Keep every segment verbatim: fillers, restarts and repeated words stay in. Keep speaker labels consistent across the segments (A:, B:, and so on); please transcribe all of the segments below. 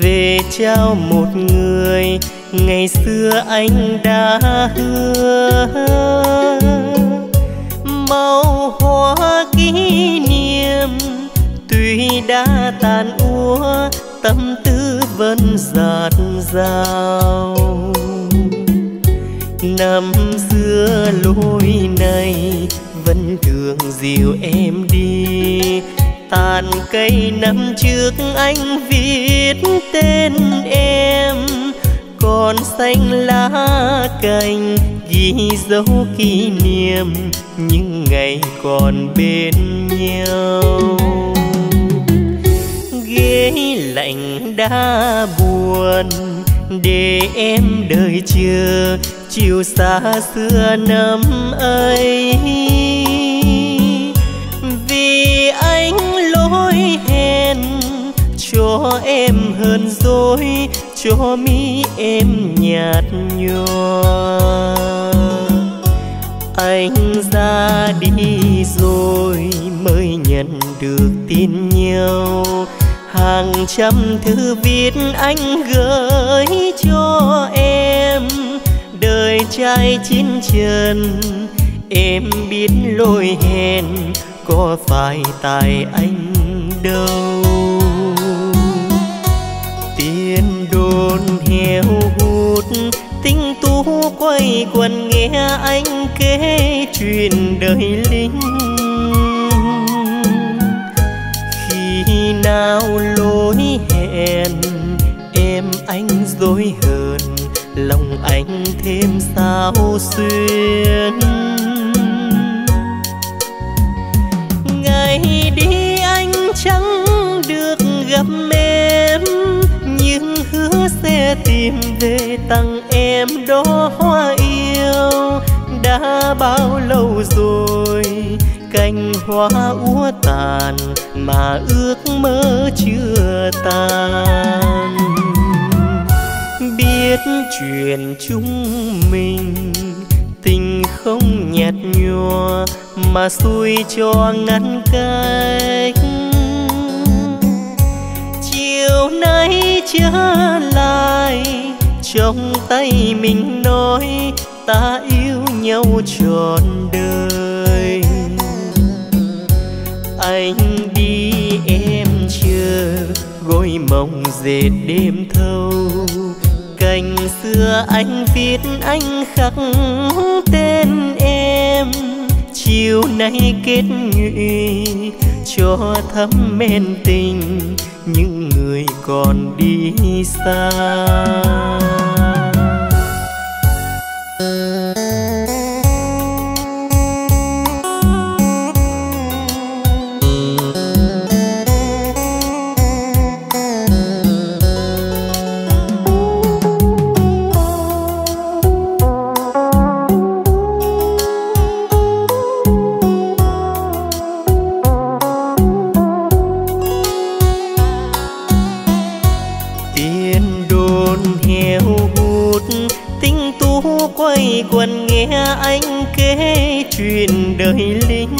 A: về trao một người ngày xưa anh đã hứa. Màu hoa kỷ niệm tuy đã tàn úa, tâm tư vẫn dạt dào. Năm xưa lối này vẫn thường dìu em đi, tàn cây năm trước anh viết tên em, còn xanh lá cành ghi dấu kỷ niệm những ngày còn bên nhau. Ghế lạnh đã buồn để em đợi chờ chiều xa xưa năm ấy, vì anh lỗi hẹn cho em hơn dối, cho mi em nhạt nhòa. Anh ra đi rồi mới nhận được tin nhau, hàng trăm thư viết anh gửi cho em. Đời trai chín trần em biết lỗi hẹn, có phải tại anh đâu. Tiền đồn heo hút tinh tú quay quần nghe anh kể chuyện đời lính. Khi nào lỗi hẹn em anh dối hờn, lòng anh thêm sao xuyên. Ngày đi anh chẳng được gặp em, nhưng hứa sẽ tìm về tặng em đó hoa yêu. Đã bao lâu rồi cành hoa úa tàn mà ước mơ chưa tan. Biết chuyện chúng mình tình không nhạt nhòa, mà xui cho ngăn cách. Chiều nay trở lại trong tay mình nói ta yêu nhau trọn đời. Anh đi em chờ gối mộng dệt đêm thâu, cành xưa anh viết anh khắc tên em. Chiều nay kết nhụy cho thắm men tình những người còn đi xa. Quần nghe anh kể chuyện đời lính.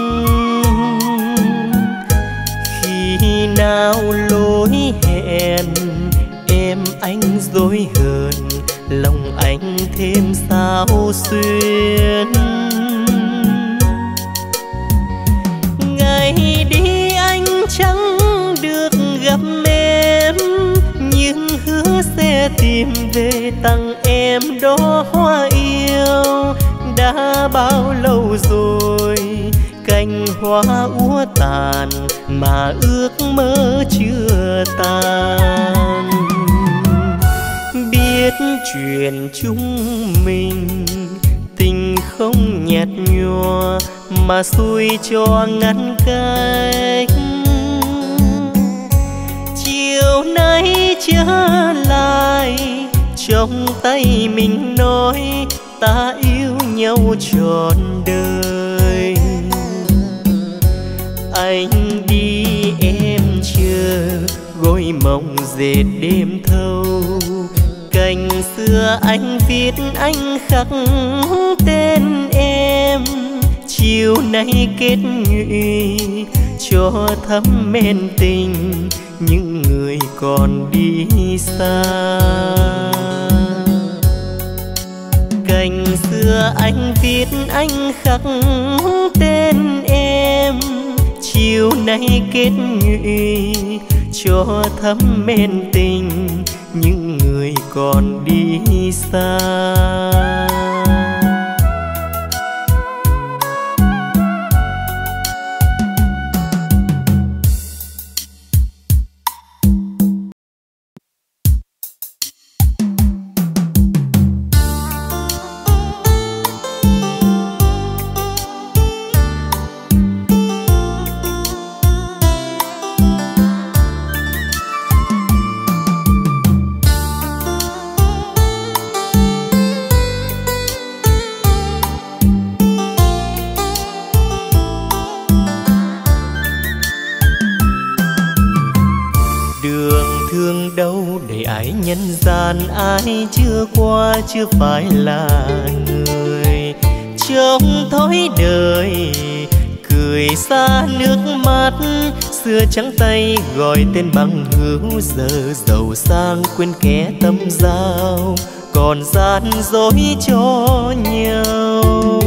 A: Khi nào lỗi hẹn em anh dối hờn, lòng anh thêm sao xuyên. Ngày đi anh chẳng được gặp em, nhưng hứa sẽ tìm về tặng em đó hoa yêu. Đã bao lâu rồi cành hoa úa tàn mà ước mơ chưa tan. Biết chuyện chúng mình tình không nhạt nhòa, mà xui cho ngăn cách. Chiều nay trở lại trong tay mình nói ta yêu nhau trọn đời. Anh đi em chờ gối mộng dệt đêm thâu, cành xưa anh viết anh khắc tên em. Chiều nay kết nhụy cho thắm men tình những người còn đi xa. Cành xưa anh viết anh khắc tên em, chiều nay kết nhụy cho thắm men tình những người còn đi xa. Nhân gian ai chưa qua chưa phải là người, trong thói đời cười xa nước mắt. Xưa trắng tay gọi tên bằng hữu, giờ giàu sang quên kẻ tâm giao, còn gian dối cho nhau.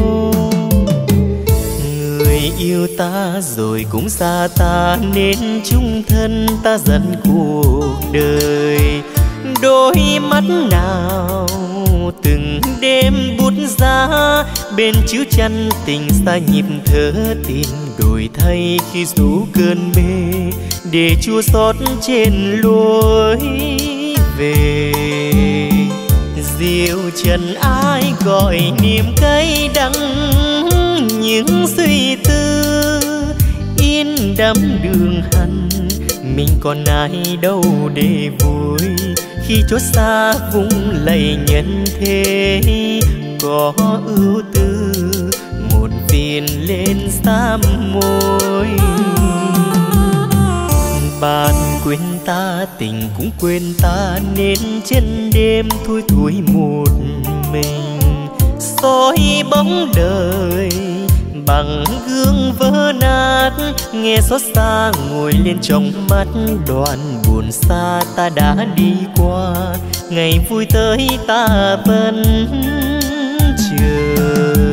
A: Người yêu ta rồi cũng xa ta, nên chung thân ta dần cuộc đời. Đôi mắt nào từng đêm bút giá, bên chiếu chăn tình xa nhịp thở tin đổi thay khi rủ cơn mê, để chua xót trên lối về. Diệu trần ai gọi niềm cay đắng, những suy tư in đắm đường hằn, mình còn ai đâu để vui. Khi chốt xa vùng lầy nhân thế, có ưu tư một phiền lên xám môi. Bạn quên ta tình cũng quên ta, nên chân đêm thui thui một mình. Soi bóng đời bằng gương vỡ nát, nghe xót xa ngồi lên trong mắt. Đoạn buồn xa ta đã đi qua, ngày vui tới ta vẫn chờ.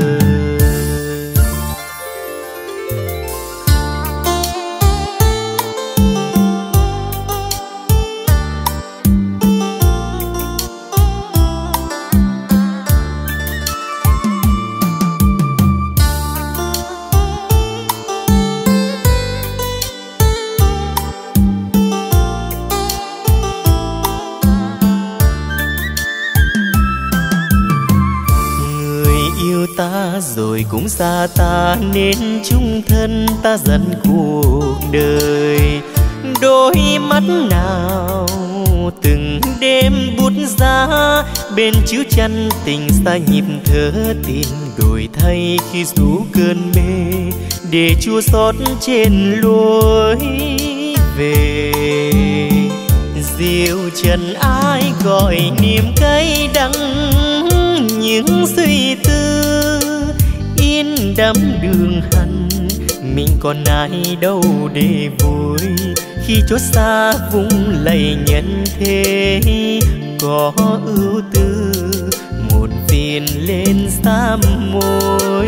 A: Ta rồi cũng xa ta, nên chung thân ta dần cuộc đời. Đôi mắt nào từng đêm bút giá, bên chiếu chăn tình xa nhịp thở tin đổi thay khi rủ cơn mê, để chua xót trên lối về. Diệu trần ai gọi niềm cay đắng, những suy tư in đắm đường hằn, mình còn ai đâu để vui. Khi chốt xa vùng lầy nhân thế, có ưu tư một phiền lên xám môi.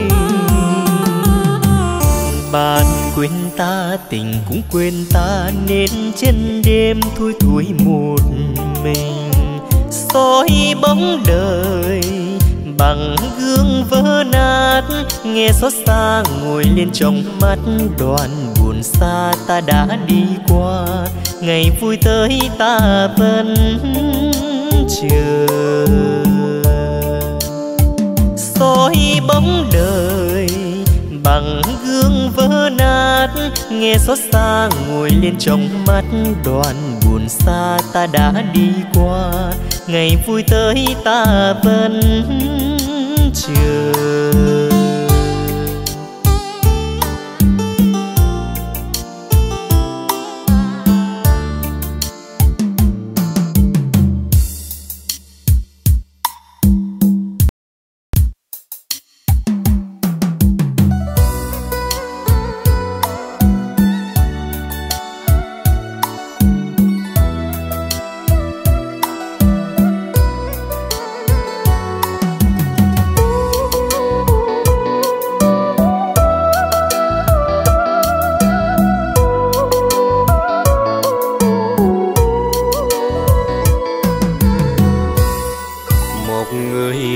A: Bạn quên ta tình cũng quên ta, nên chân đêm thui thui một mình. Soi bóng đời bằng gương vỡ nát, nghe xót xa ngồi lên trong mắt. Đoạn buồn xa ta đã đi qua, ngày vui tới ta vẫn chờ. Soi bóng đời bằng gương vỡ nát, nghe xót xa ngồi lên trong mắt. Đoạn buồn xa ta đã đi qua, ngày vui tới ta vẫn chờ.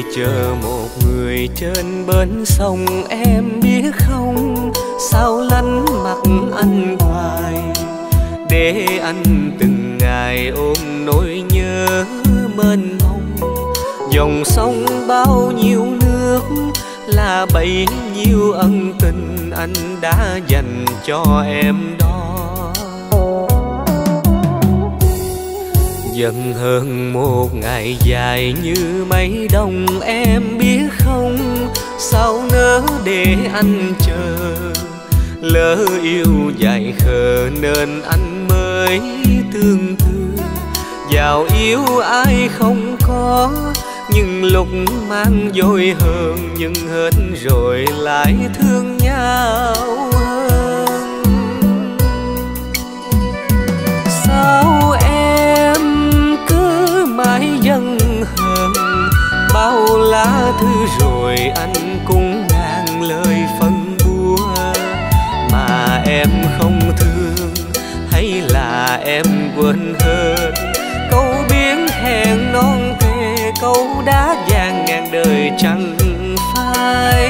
B: chờ một người trên bến sông, em biết không sao lánh mặt anh hoài, để anh từng ngày ôm nỗi nhớ mênh mông. Dòng sông bao nhiêu nước là bấy nhiêu ân tình anh đã dành cho em đó. Dần hơn một ngày dài như mấy đông, em biết không sao nỡ để anh chờ. Lỡ yêu dại khờ nên anh mới tương tư, giàu yêu ai không có, nhưng lúc mang dối hơn, nhưng hết rồi lại thương nhau hơn. Sao em cứ mãi giận hờn, bao lá thư rồi anh cũng ngàn lời phân bua, mà em không thương hay là em quên hết câu biến hẹn non thề, câu đá vàng ngàn đời chẳng phai.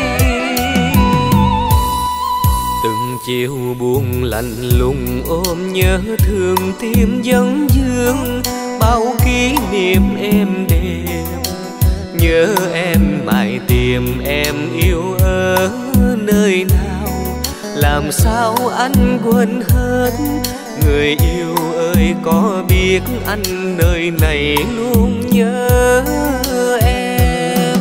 B: Từng chiều buồn lạnh lùng ôm nhớ thương tim vấn vương, bao kỷ niệm êm đềm nhớ em mãi tìm em yêu ở nơi nào. Làm sao anh quên hết, người yêu ơi có biết anh nơi này luôn nhớ em.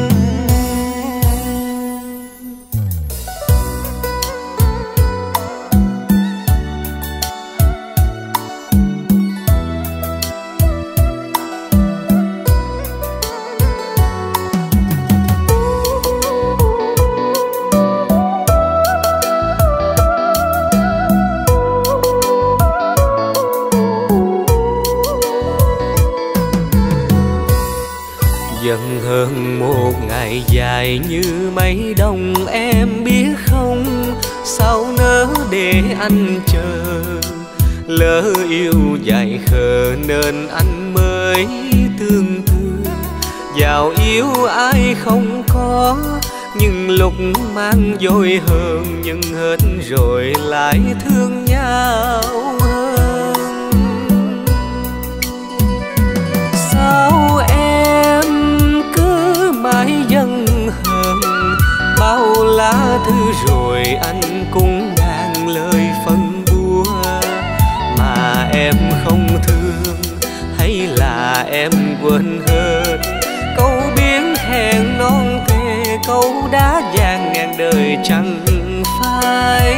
B: Dần hơn một ngày dài như mấy đông, em biết không sao nỡ để anh chờ. Lỡ yêu dại khờ nên anh mới tương tư, giàu yêu ai không có, nhưng lúc mang dối hơn, nhưng hết rồi lại thương nhau hơn. Sao em cứ mãi giận hờn, bao lá thư rồi anh cũng ngàn lời phân bua, mà em không thương hay là em quên hết câu biến hẹn non thề, câu đá vàng ngàn đời chẳng phai.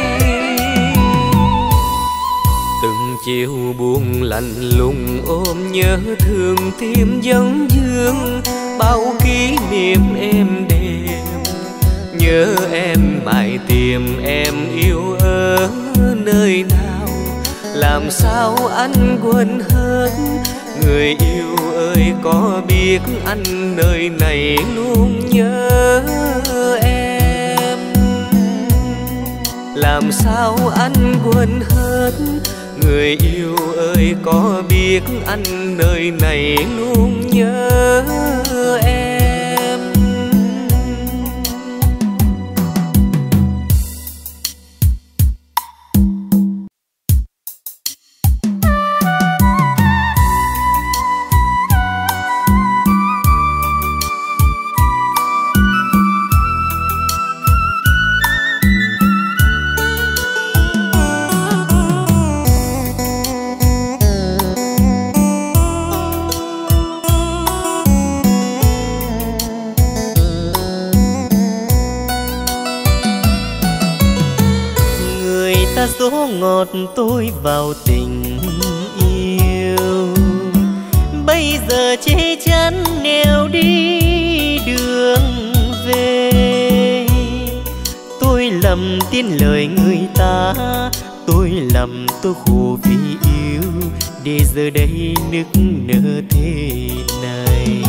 B: Từng chiều buồn lạnh lùng ôm nhớ thương tim vấn vương, bao kỷ niệm êm đềm nhớ em mãi tìm em yêu ở nơi nào. Làm sao anh quên hết, người yêu ơi có biết anh nơi này luôn nhớ em. Làm sao anh quên hết, người yêu ơi có biết anh nơi này luôn nhớ em.
A: Dỗ ngọt tôi vào tình yêu, bây giờ chê chắn nẻo đi đường về. Tôi lầm tin lời người ta, tôi lầm tôi khổ vì yêu, để giờ đây nức nở thế này.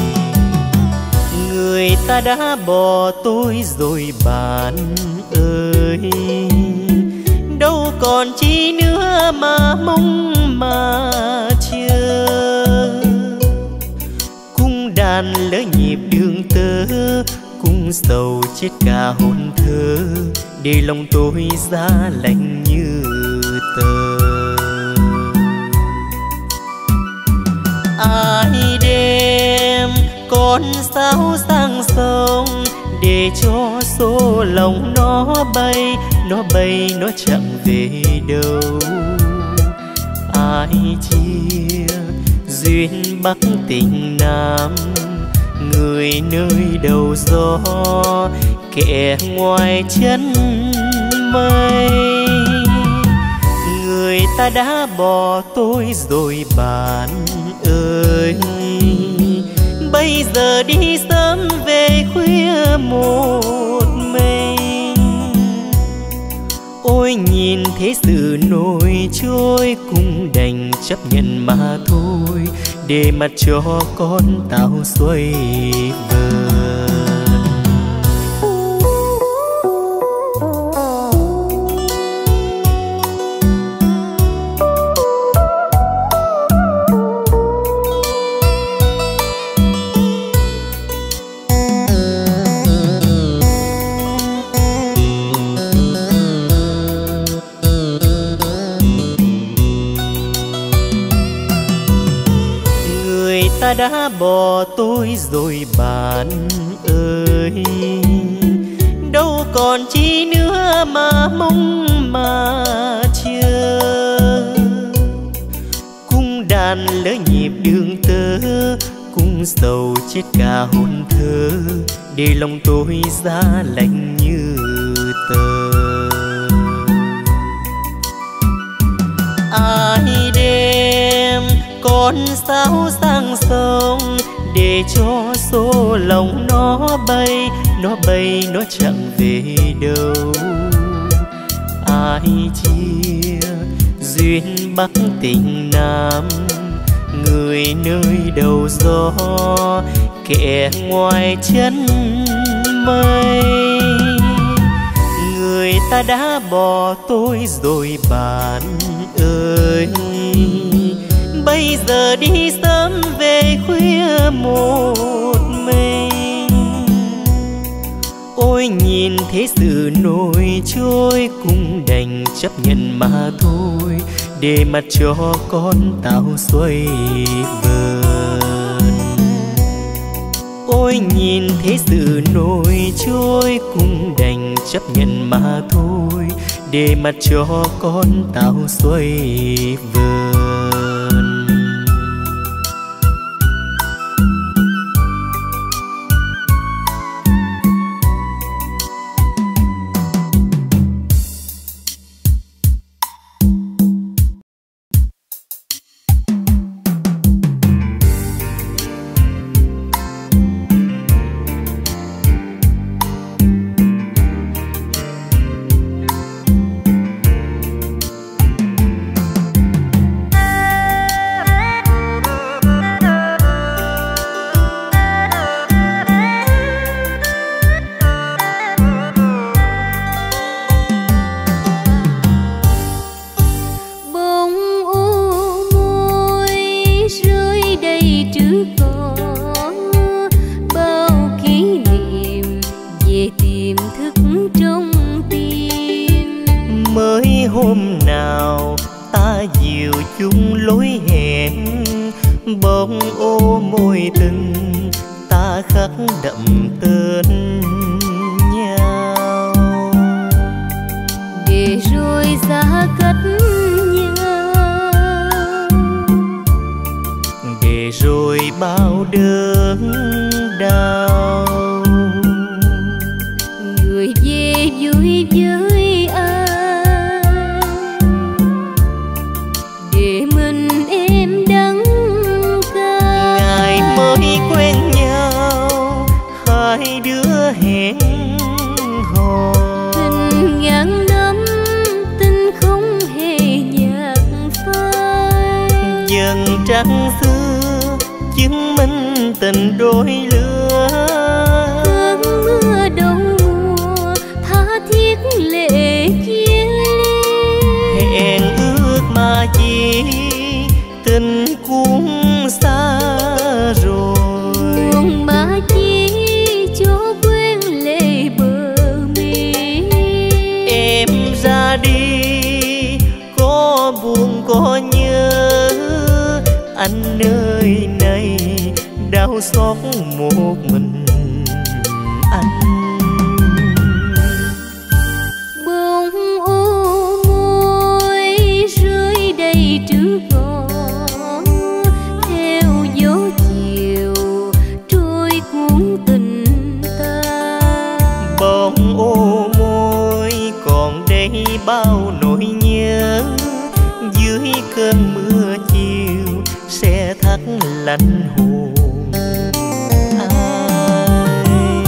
A: Người ta đã bỏ tôi rồi bạn ơi, đâu còn chi nữa mà mong mà chờ. Cung đàn lỡ nhịp đường đường tơ, cung sầu chết cả hồn thơ, để lòng tôi giá lạnh như tờ. Ai đem con sao sang sông, để cho số lòng nó bay, nó bay nó chẳng về đâu. Ai chia duyên Bắc tình Nam, người nơi đầu gió, kẻ ngoài chân mây. Người ta đã bỏ tôi rồi bạn ơi, bây giờ đi sớm về khuya một mình. Ôi nhìn thế sự nổi trôi, cũng đành chấp nhận mà thôi, để mặt cho con tao xuôi vờn. Ta đã bỏ tôi rồi bạn ơi, đâu còn chi nữa mà mong mà chờ. Cung đàn lỡ nhịp đường tơ, cung sầu chết cả hồn thơ, để lòng tôi giá lạnh như tờ. Ai đem con sao sang sông, để cho số lòng nó bay, nó bay nó chẳng về đâu. Ai chia duyên Bắc tình Nam, người nơi đầu gió, kẻ ngoài chân mây. Người ta đã bỏ tôi rồi bạn ơi, bây giờ đi sớm về khuya một mình. Ôi nhìn thế sự nổi trôi, cũng đành chấp nhận mà thôi, để mặt cho con tao xuôi vờn. Ôi nhìn thế sự nổi trôi, cũng đành chấp nhận mà thôi, để mặt cho con tao xuôi vờn.
C: tình cũng xa rồi, buồn mà chi
A: anh nơi này đau xót một mình anh.
C: Bông ô môi rơi đầy trước ngõ, theo gió chiều trôi cuốn tình ta.
A: Bông ô môi còn đây bao nỗi nhớ, dưới cơn mưa chiều sẽ thắt lạnh hồn ai.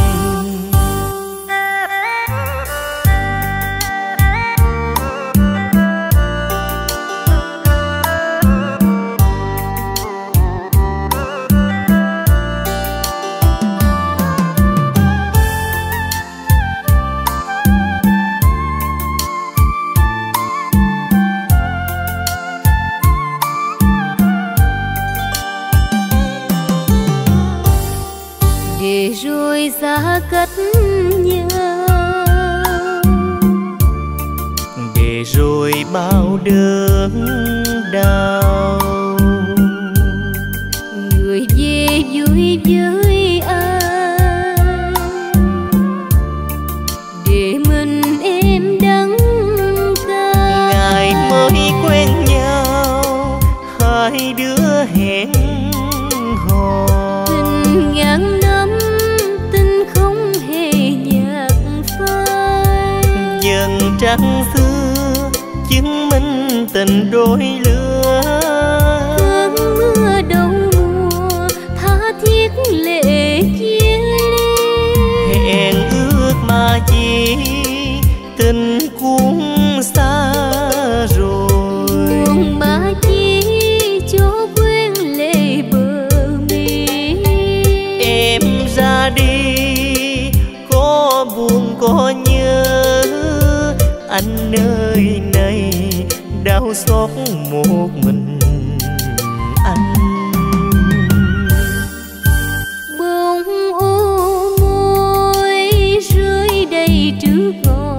C: Để rồi xa cách nhau,
A: để rồi bao đớn đau,
C: người về vui với ai để mình em đắng cay.
A: ngày mới quen nhau hai đứa hẹn hò,
C: Tình ngàn năm tình không hề nhạt phai.
A: dần trăng xưa chứng minh tình đôi lứa.
C: Cơn mưa đầu mùa tha thiết lệ chia ly,
A: Hẹn ước mà chỉ tình cuốn xa rồi.
C: buồn mà chi cho quên lệ bờ mi.
A: Em ra đi có buồn có nhớ, anh nơi này đau xót một mình anh.
C: Bông ô môi rơi đầy trước ngõ,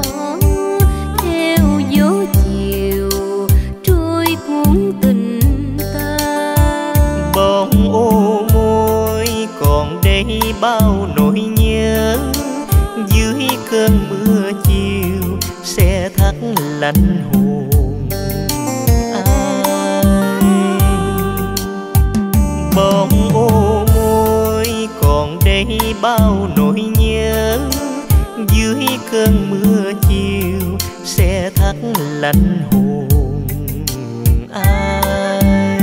C: theo gió chiều trôi cuốn tình ta.
A: Bông ô môi còn đây bao nỗi nhớ, dưới cơn mưa chiều sẽ thắt lạnh hồn ai. Bông ô môi còn đây bao nỗi nhớ, dưới cơn mưa chiều sẽ thắt lạnh hồn ai.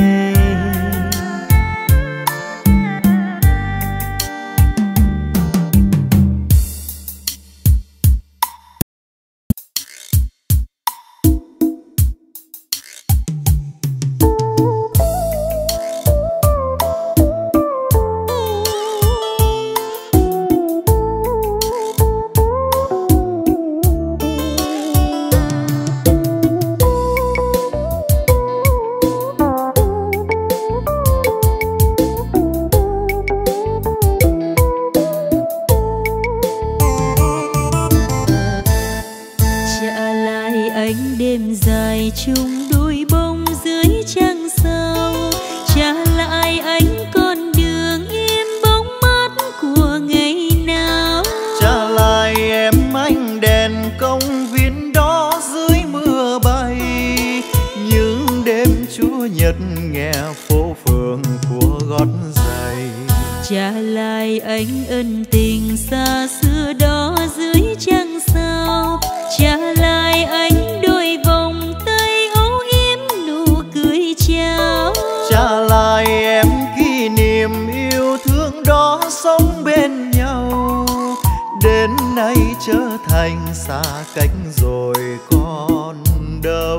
C: đêm dài chung đôi bông dưới trăng sao, trả lại anh con đường yên bóng mát của ngày nào.
D: Trả lại em ánh đèn công viên đó dưới mưa bay, những đêm Chúa Nhật nghe phố phường của gót giày.
C: Trả lại anh ân tình xa xưa đó dưới trăng sao, trả lại anh đôi vòng tay âu yếm nụ cười chào.
D: Trả lại em kỷ niệm yêu thương đó sống bên nhau, đến nay trở thành xa cách rồi còn đâu.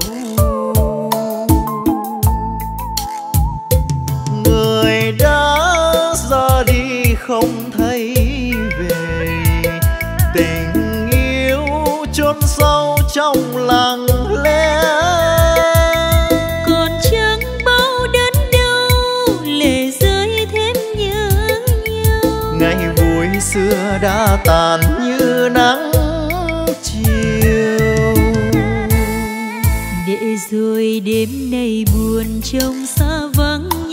D: Người đã ra đi không thấy về, tình yêu chôn sâu trong lặng lẽ.
C: Còn chẳng bao đớn đau lệ rơi thêm nhớ nhau,
D: Ngày vui xưa đã tàn như nắng chiều.
C: để rồi đêm nay buồn trông xa vắng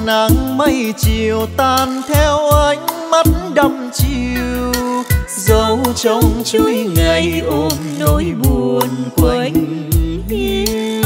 D: nắng mây chiều tan theo ánh mắt đăm chiều, dấu trong chuỗi ngày ôm nỗi buồn quanh hiu.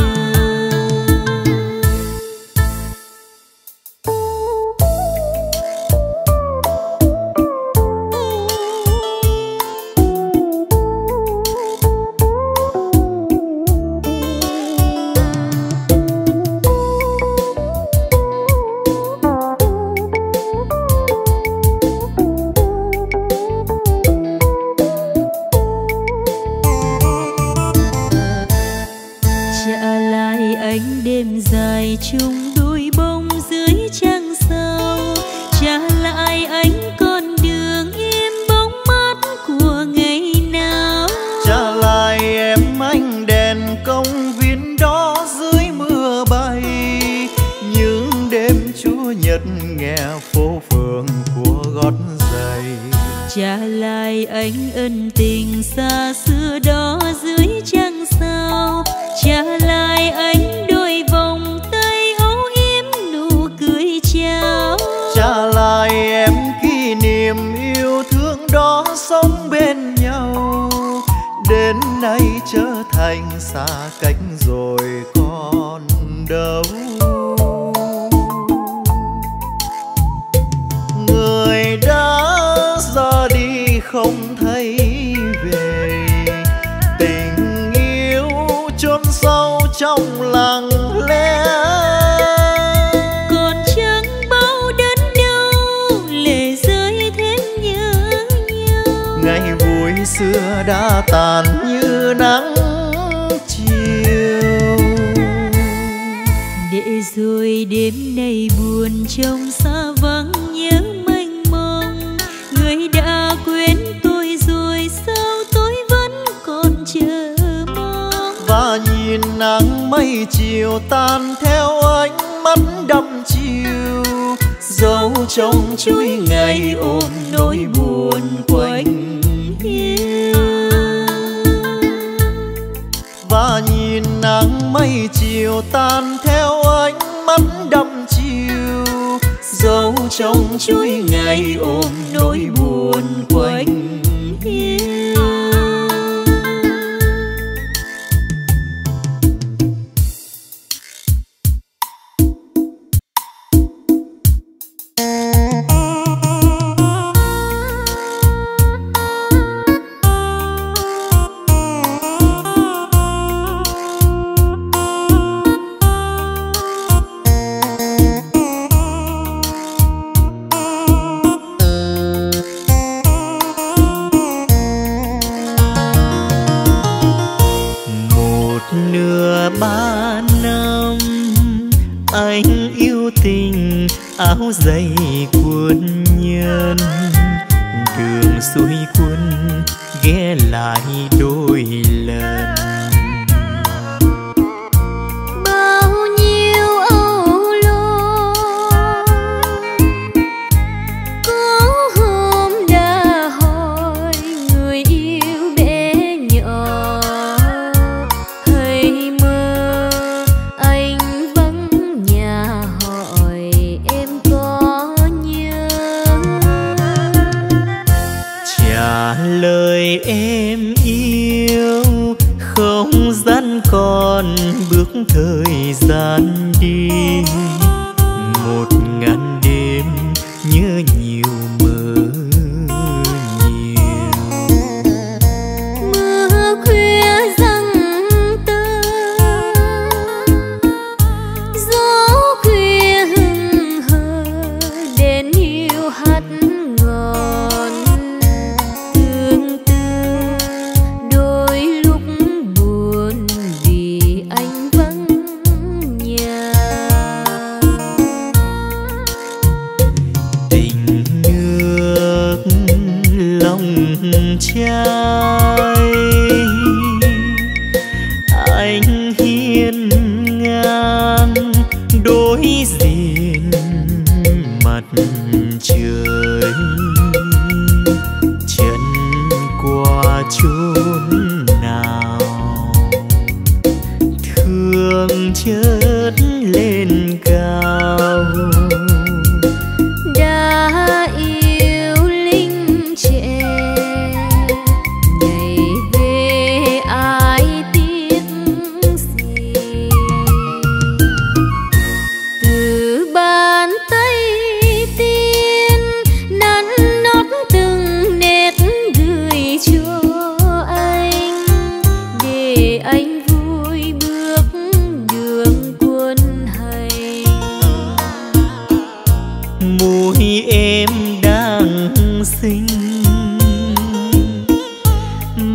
C: chung đôi bông dưới trăng sao, trả lại anh con đường im bóng mát của ngày nào.
D: Trả lại em ánh đèn công viên đó dưới mưa bay, những đêm Chúa Nhật nghe phố phường của gót giày.
C: Trả lại anh ân tình xa xưa đó dưới trăng sao, trả lại anh đôi vòng tay âu yếm nụ cười chào.
D: Trả lại em kỷ niệm yêu thương đó sống bên nhau, đến nay trở thành xa cách rồi còn đâu. Người đã ra đi không thấy về, tình yêu chôn sâu trong lặng lẽ.
C: Còn chẳng bao đớn đau lệ rơi thêm nhớ nhau.
D: Ngày vui xưa đã tàn như nắng chiều,
C: để rồi đêm nay buồn trong xa vắng nhớ mênh mông. Người đã quên tôi rồi sao tôi vẫn còn chờ mong.
D: và nhìn nắng mây chiều tan theo ánh mắt đăm chiều, dấu trong chuỗi ngày ôm nỗi buồn quanh hiu. Và nhìn nắng mây chiều tan theo ánh mắt đăm chiều, dấu trong chuỗi ngày ôm nỗi buồn quanh hiu.
A: Áo dày quân nhân đường xuôi quân ghé lại đôi lần.
C: Bao nhiêu âu lo có hôm đã hỏi người yêu bé nhỏ, hay mơ anh vắng nhà hỏi em có nhớ.
A: Trả lời em yêu không gian còn bước thời gian đi, một ngàn đêm nhớ nhiều mơ nhiều.
C: Mưa khuya răng tơ, gió khuya hừng hờ, đèn hiu hắt ngọn. Tương tư đôi lúc buồn vì anh vắng nhà.
A: Tình nước lòng trai anh hiên ngang đối diện mặt trời, chân qua chốn nào thương chớt lên cao.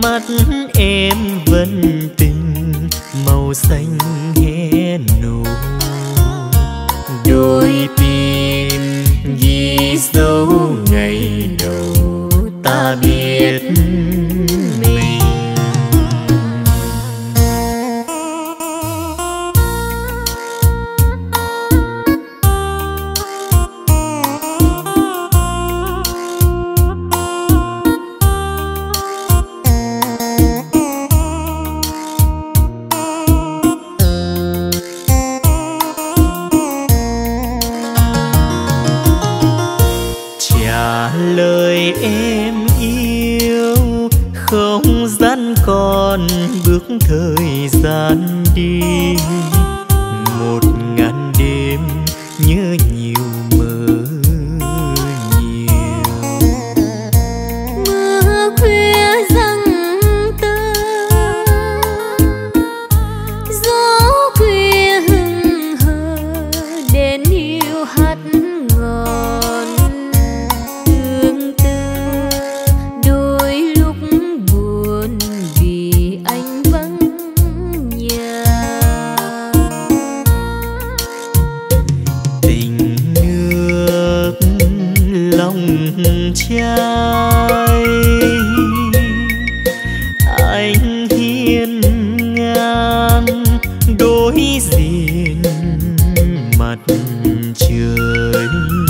A: mắt em vẫn tình màu xanh hé nụ, đôi tim ghi dấu ngày đầu ta biết mình. Lời em yêu không gian còn bước thời gian đi, một ngàn đêm nhớ nhiều mơ nhiều.
C: Mưa khuya giăng tơ, gió khuya hừng hờ, đến yêu hát ngọt.
A: Trai anh hiên ngang đối diện mặt trời,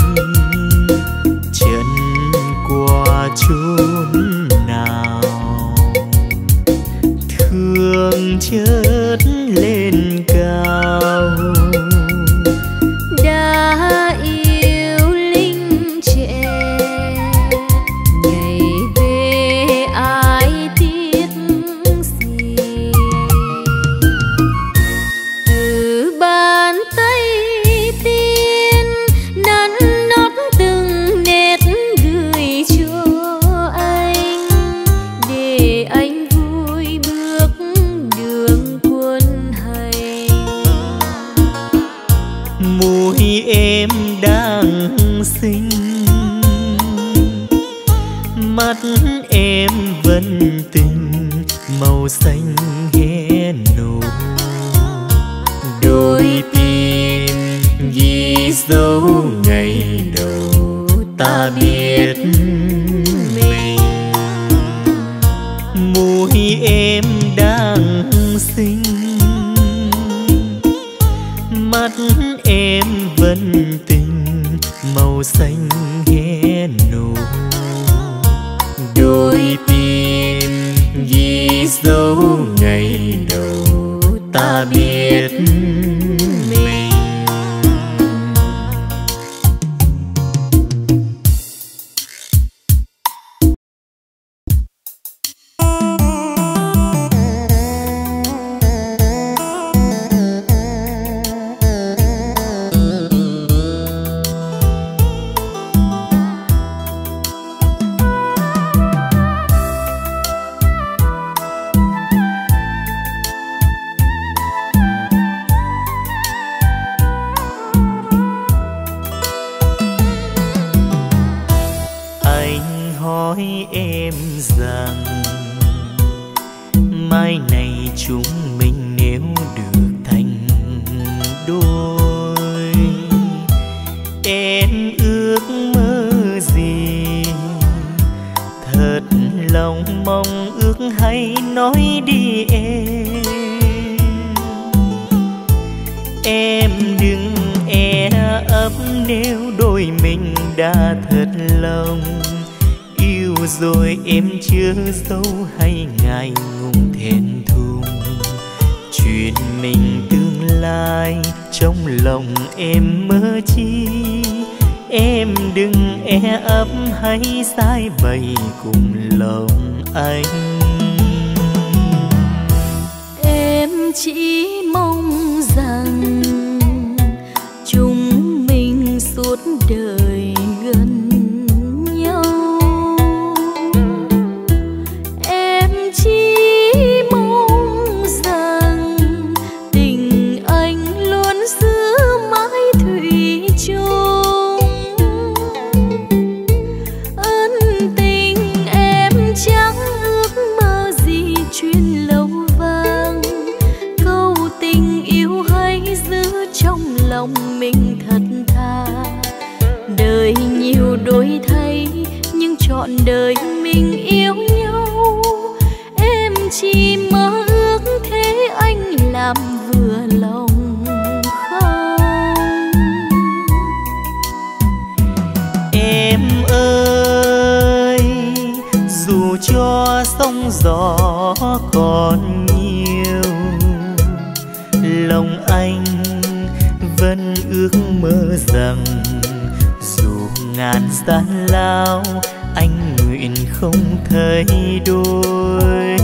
A: chân qua chốn nào thương chợt lên cao.
C: Đã yêu linh trẻ ngày về ai tiếc gì, từ bàn tay tiên nắn nót từng nét gửi cho anh, để anh vui bước đường quân hành.
A: Môi em đang xinh, mắt em vẫn tình màu xanh hé nụ, đôi tim ghi dấu ngày đầu ta biết mình. Môi em đang xinh, mắt em vẫn tình màu xanh hé nụ, đôi tim ghi dấu ngày đầu ta biết mình. Hỏi em rằng mai này chúng mình nếu được thành đôi, em ước mơ gì? Thật lòng mong ước hay nói đi em. Em đừng e ấp nếu đôi mình đã thật lòng. Yêu rồi em chưa dấu hay ngại ngùng thẹn thùng. Chuyện mình tương lai trong lòng em mơ chi. Em đừng e ấp hay sai bày cùng lòng anh.
C: Em chỉ mong rằng chúng mình suốt đời gần nhau. Em chỉ mong rằng tình anh luôn giữ mãi thủy chung. Ân tình em chẳng ước mơ gì, đời mình yêu nhau. Em chỉ mơ ước thế anh làm vừa lòng không?
A: Em ơi, dù cho sóng gió còn nhiều, lòng anh vẫn ước mơ rằng dù ngàn gian lao anh nguyện không thay đổi.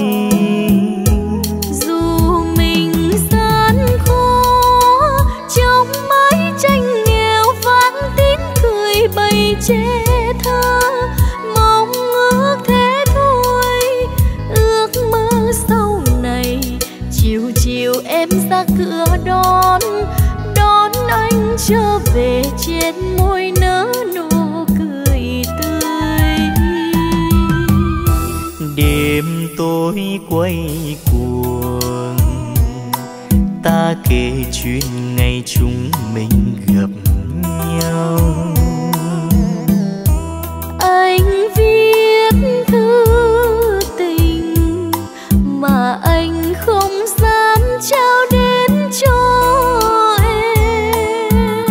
C: Dù mình gian khó trong mái tranh nghèo vang tiếng cười bày che thơ, mong ước thế thôi, ước mơ sau này chiều chiều em ra cửa đón, đón anh trở về trên môi nở nụ cười tươi.
A: Đêm tối quay cuồng, ta kể chuyện ngày chúng mình gặp nhau.
C: Anh viết thư tình mà anh không dám trao đến cho em.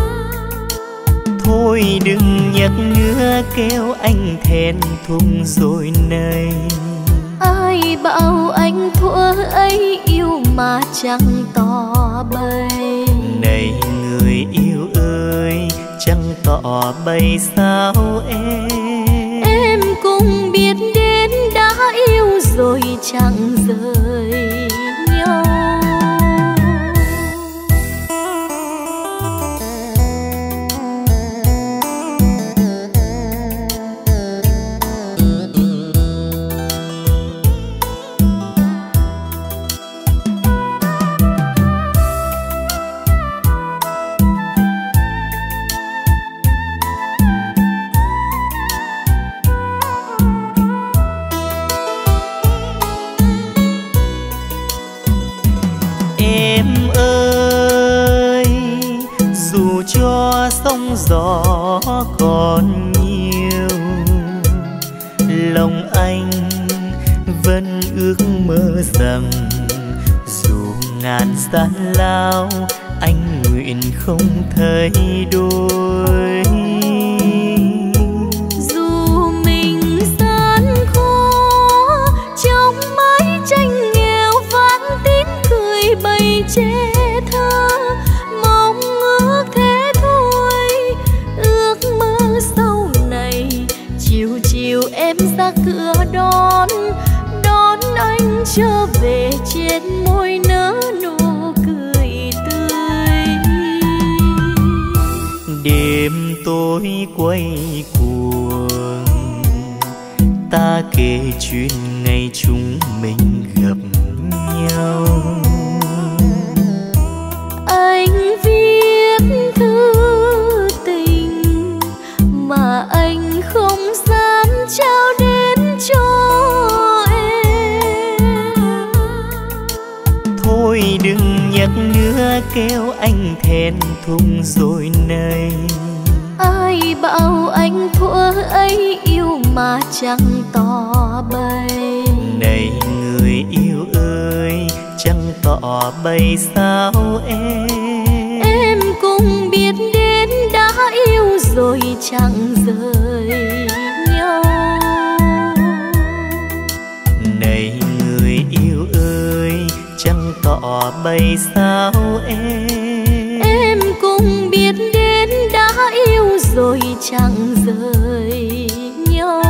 A: Thôi đừng nhắc nữa kêu anh thẹn thùng rồi này.
C: Ai bảo anh thuở ấy yêu mà chẳng tỏ bày.
A: Này người yêu ơi, chẳng tỏ bày sao em?
C: Em cũng biết đến đã yêu rồi chẳng rời nhau.
A: Sóng gió còn nhiều, lòng anh vẫn ước mơ rằng dù ngàn gian lao anh nguyện không thay đổi.
C: Dù mình gian khó trong mái tranh nghèo vang tiếng cười bày che thơ, mong ước thế thôi, ước mơ sau này chiều chiều em ra cửa đón, đón anh trở về trên môi nở nụ cười tươi.
A: Đêm tối quay cuồng, ta kể chuyện ngày chúng mình gặp nhau.
C: Anh viết thư tình mà anh không dám trao đến cho em.
A: Thôi đừng nhắc nữa kêu anh thẹn thùng rồi này.
C: Ai bảo anh thuở ấy yêu mà chẳng tỏ bày.
A: Này người yêu ơi, chẳng tỏ bày sao em?
C: Em cũng biết đến đã yêu rồi chẳng rời nhau.
A: Này người yêu ơi, chẳng tỏ bày sao em?
C: Em cũng biết đến đã yêu rồi chẳng rời nhau.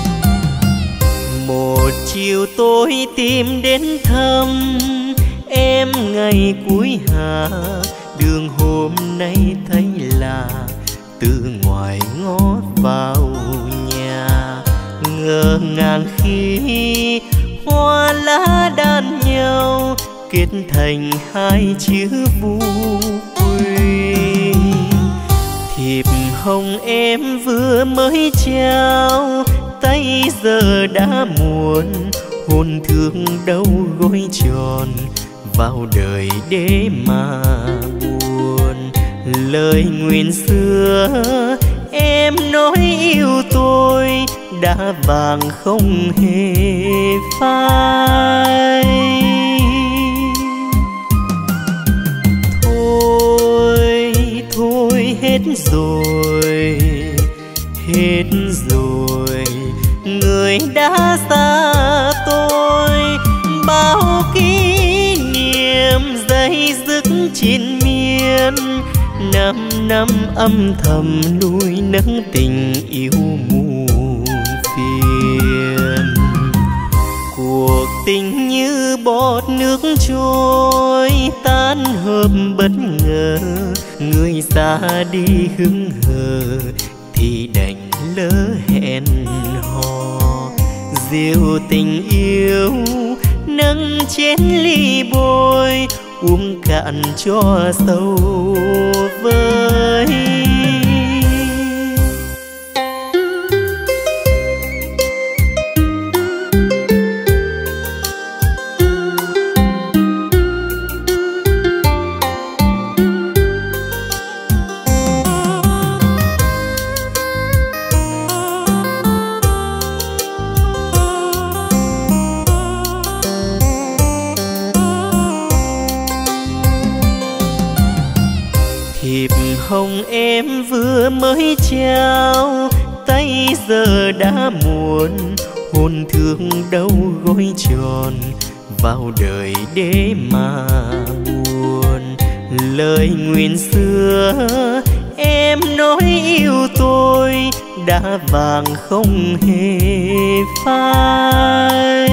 A: Tôi tìm đến thăm em ngày cuối hạ, đường hôm nay thấy là từ ngoài ngót vào nhà. Ngỡ ngàng khi hoa lá đan nhau, kết thành hai chữ vu quy. Thiệp hồng em vừa mới trao, tay giờ đã muộn, hôn thương đâu gối tròn, vào đời để mà buồn. Lời nguyện xưa em nói yêu tôi, đã vàng không hề phai. Thôi, thôi hết rồi, hết rồi, người đã xa tôi. Bao kỷ niệm dây dứt trên miên, năm năm âm thầm nuôi nấng tình yêu muôn phiền. Cuộc tình như bọt nước trôi, tan hợp bất ngờ, người xa đi hững hờ thì đành lỡ hẹn hò. Diệu tình yêu nâng chén ly bôi, uống cạn cho sâu vơi. Hồng em vừa mới trao, tay giờ đã muộn, hôn thương đâu gối tròn, vào đời để mà buồn. Lời nguyện xưa em nói yêu tôi, đã vàng không hề phai.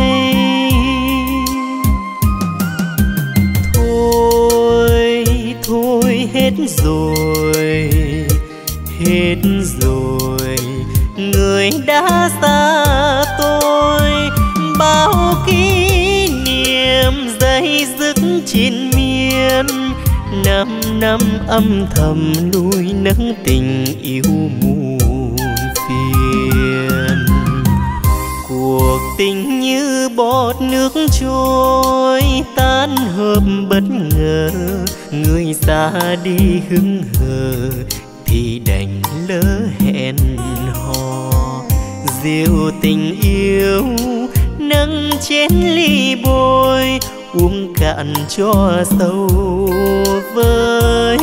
A: Thôi, thôi hết rồi, hết rồi, người đã xa tôi. Bao kỷ niệm dây dứt trên miên, năm năm âm thầm nuôi nấng tình yêu muôn phiền. Cuộc tình như bọt nước trôi, tan hợp bất ngờ, người xa đi hững hờ thì đành lỡ hẹn hò. Diệu tình yêu nâng chén ly bôi, uống cạn cho sâu vơi.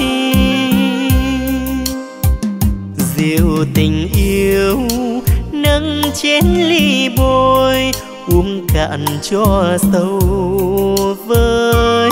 A: Diệu tình yêu nâng chén ly bôi, uống cạn cho sâu vơi.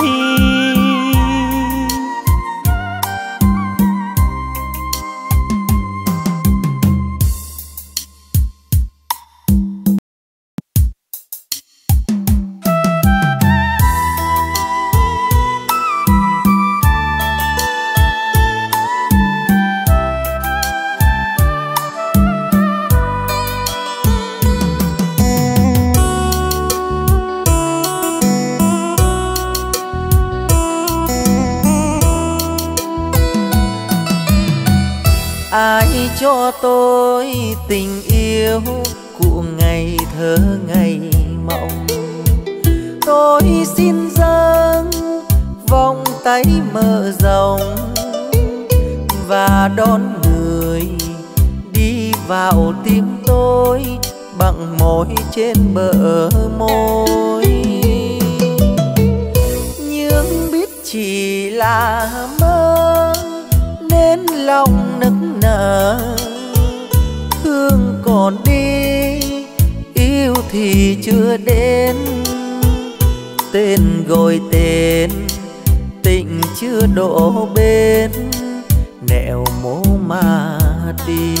E: Ai cho tôi tình yêu của ngày thơ ngày mộng, tôi xin dâng vòng tay mở rộng và đón người đi vào tim tôi bằng môi trên bờ môi. Nhưng biết chỉ là mơ nên lòng nức nở, thương còn đi yêu thì chưa đến. Tên gọi tên tình chưa đổ bên, nẻo mố mà đi.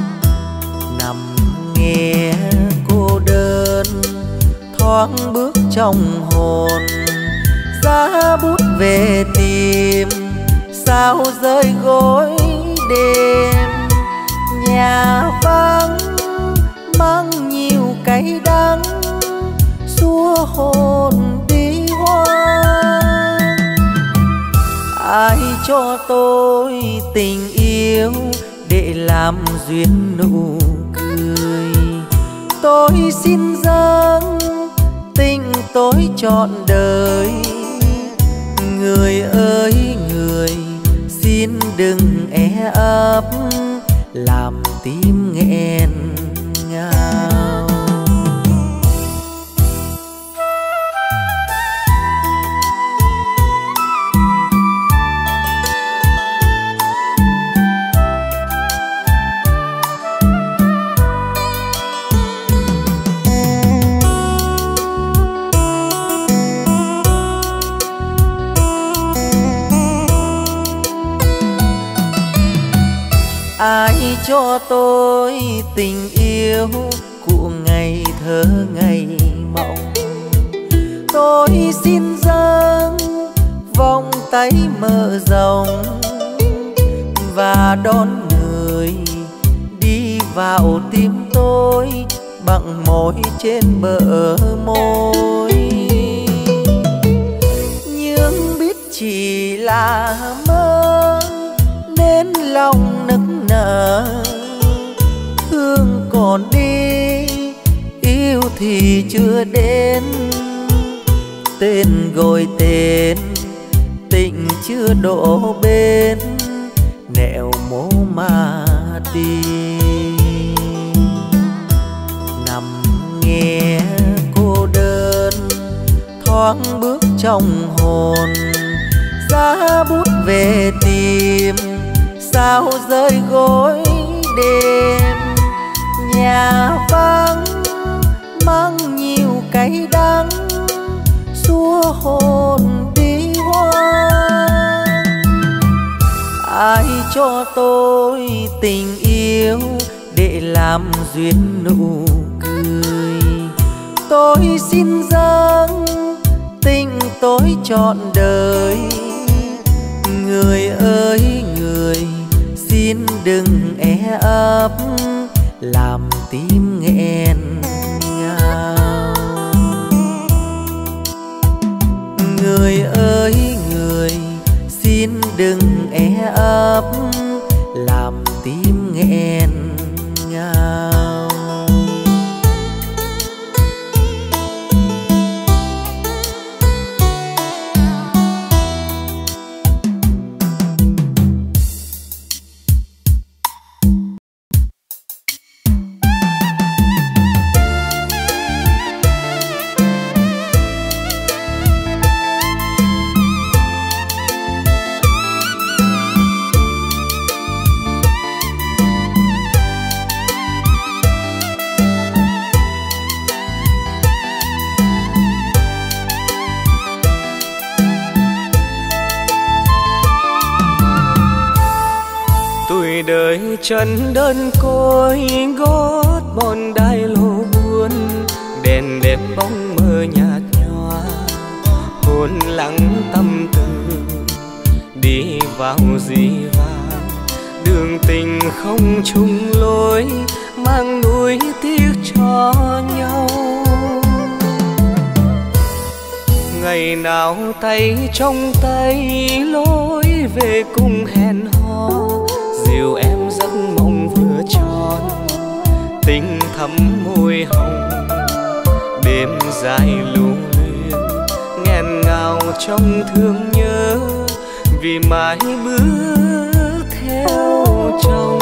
E: Nằm nghe cô đơn thoáng bước trong hồn. Giá bút về tìm sao rơi gối đêm. Nhà vắng mang nhiều cay đắng xua hồn đi hoang. Ai cho tôi tình yêu để làm duyên nụ cười. Tôi xin dâng tình tôi trọn đời. Người ơi người, xin đừng e ấp làm tim nghẹn ngào. Ai cho tôi tình yêu của ngày thơ ngày mộng. Tôi xin dâng vòng tay mở rộng và đón người đi vào tim tôi bằng môi trên bờ môi. Nhưng biết chỉ là mơ nên lòng nức nở. Thương còn đi, yêu thì chưa đến. Tên gọi tên, tình chưa đổ bên, nẻo mố mà đi. Nằm nghe cô đơn thoáng bước trong hồn. Giá bút về tìm sao rơi gối đêm. Nhà vắng mang nhiều cay đắng xua hồn đi hoang. Ai cho tôi tình yêu để làm duyên nụ cười. Tôi xin dâng tình tôi trọn đời. Người ơi người, xin đừng e ấp làm tim nghẹn ngào. Người ơi người, xin đừng e ấp làm tim nghẹn ngào.
B: Đời chân đơn côi gót bon đai lô buồn. Đèn đêm bóng mơ nhạt nhòa, hồn lắng tâm tư đi vào dĩ vãng. Đường tình không chung lối, mang nuối tiếc cho nhau. Ngày nào tay trong tay lối về cùng hẹn hò. Dìu em giấc mộng vừa tròn, tình thắm môi hồng. Đêm dài lưu luyến, nghẹn ngào trong thương nhớ. Vì mãi bước theo chồng.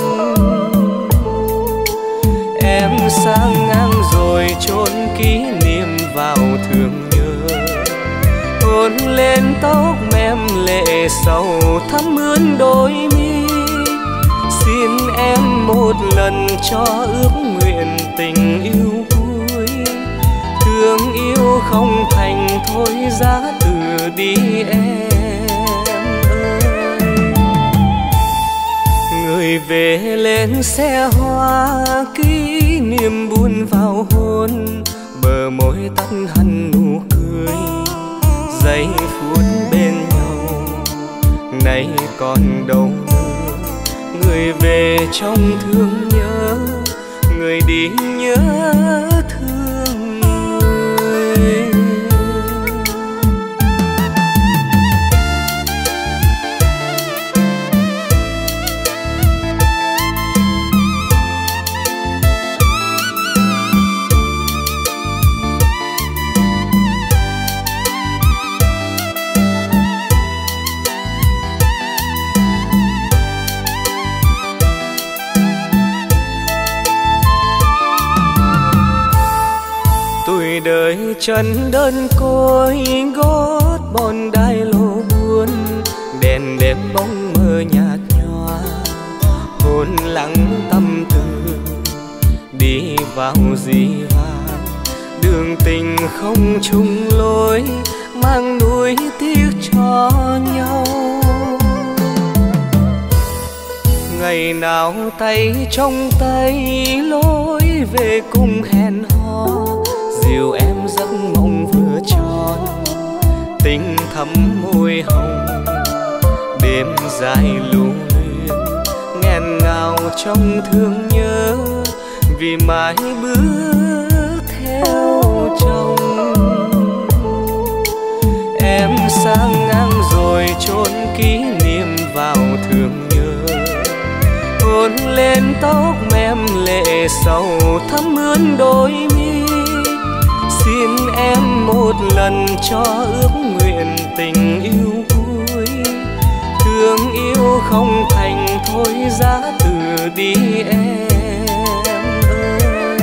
B: Em sang ngang rồi chôn kỷ niệm vào thương nhớ. Hôn lên tóc mềm lệ sầu thắm ướt đôi mi. Xin em một lần cho ước nguyện tình yêu cuối. Thương yêu không thành thôi giá từ đi em ơi. Người về lên xe hoa, kỷ niệm buồn vào hôn. bờ môi tắt hẳn nụ cười, giây phút bên nhau nay còn đâu nữa. Người về trong thương nhớ, người đi nhớ thương người. Đời chân đơn côi gót bon đai lô buồn, đèn đêm bóng mơ nhạt nhòa, hồn lắng tâm tư đi vào dĩ vãng. Đường tình không chung lối, mang nuối tiếc cho nhau. Ngày nào tay trong tay lối về cùng hẹn hò, dìu em giấc mộng vừa tròn, tình thắm môi hồng. Đêm dài lưu luyến nghẹn ngào trong thương nhớ, vì mãi bước theo chồng. Em sang ngang rồi chôn kỷ niệm vào thương nhớ, hôn lên tóc mềm lệ sầu thấm ướt đôi mi. Xin em một lần cho ước nguyện tình yêu cuối, thương yêu không thành thôi giá từ đi em ơi.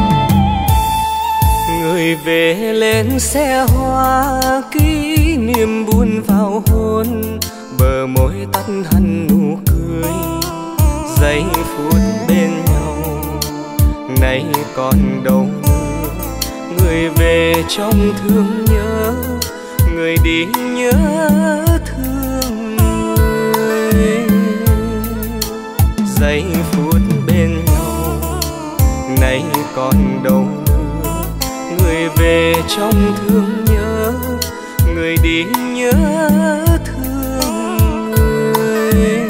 B: Người về lên xe hoa, kỷ niệm buồn vào hôn, bờ môi tắt hẳn nụ cười, giây phút bên nhau nay còn đâu nữa. Người về trong thương nhớ, người đi nhớ thương người. Giây phút bên nhau nay còn đâu nữa. Người về trong thương nhớ, người đi nhớ thương người.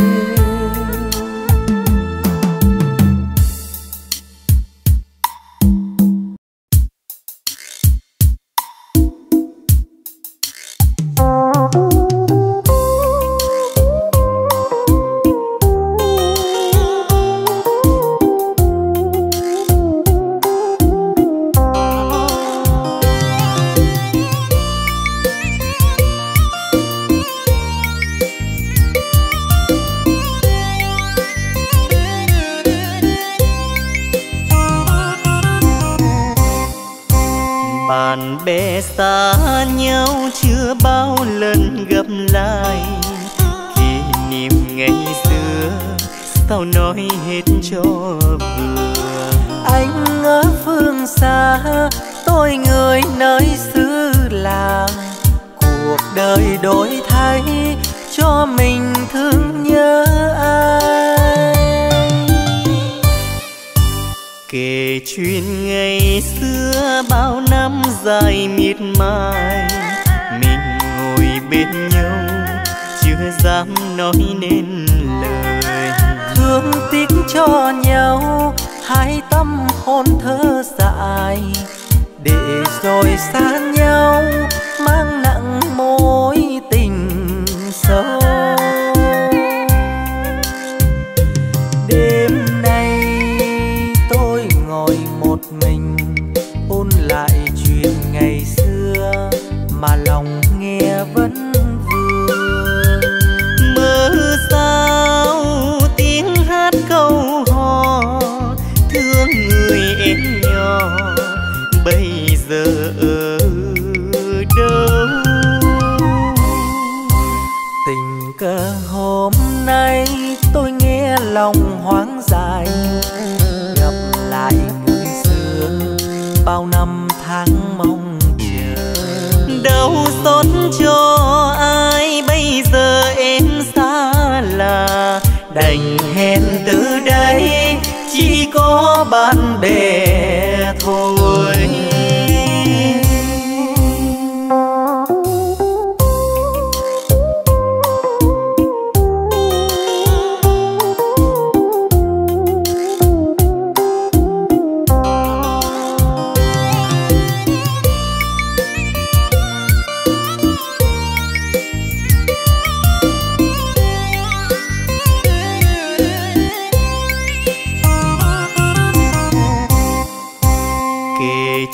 A: Bạn bè xa nhau chưa bao lần gặp lại, kỷ niệm ngày xưa sao nói hết cho vừa.
E: Anh ở phương xa, tôi người nơi xứ làng, cuộc đời đổi thay cho mình thương nhớ ai.
A: Kể chuyện ngày xưa bao năm dài miệt mài, mình ngồi bên nhau chưa dám nói nên lời.
E: Thương tiếc cho nhau hai tâm hồn thơ dại, để rồi xa nhau mang nặng mối tình sâu. Đêm nay tôi ngồi một mình ôn lại chuyện ngày xưa, mà lòng nghe vẫn vương.
A: Mơ sao tiếng hát câu hò, thương người em nhỏ bây giờ ở đâu.
E: Tình cờ hôm nay tôi nghe lòng hoang dại, gặp lại người xưa bao năm tháng mong chờ.
A: Đau xót cho ai bây giờ em xa lạ, đành hẹn từ đây chỉ có bạn bè thôi.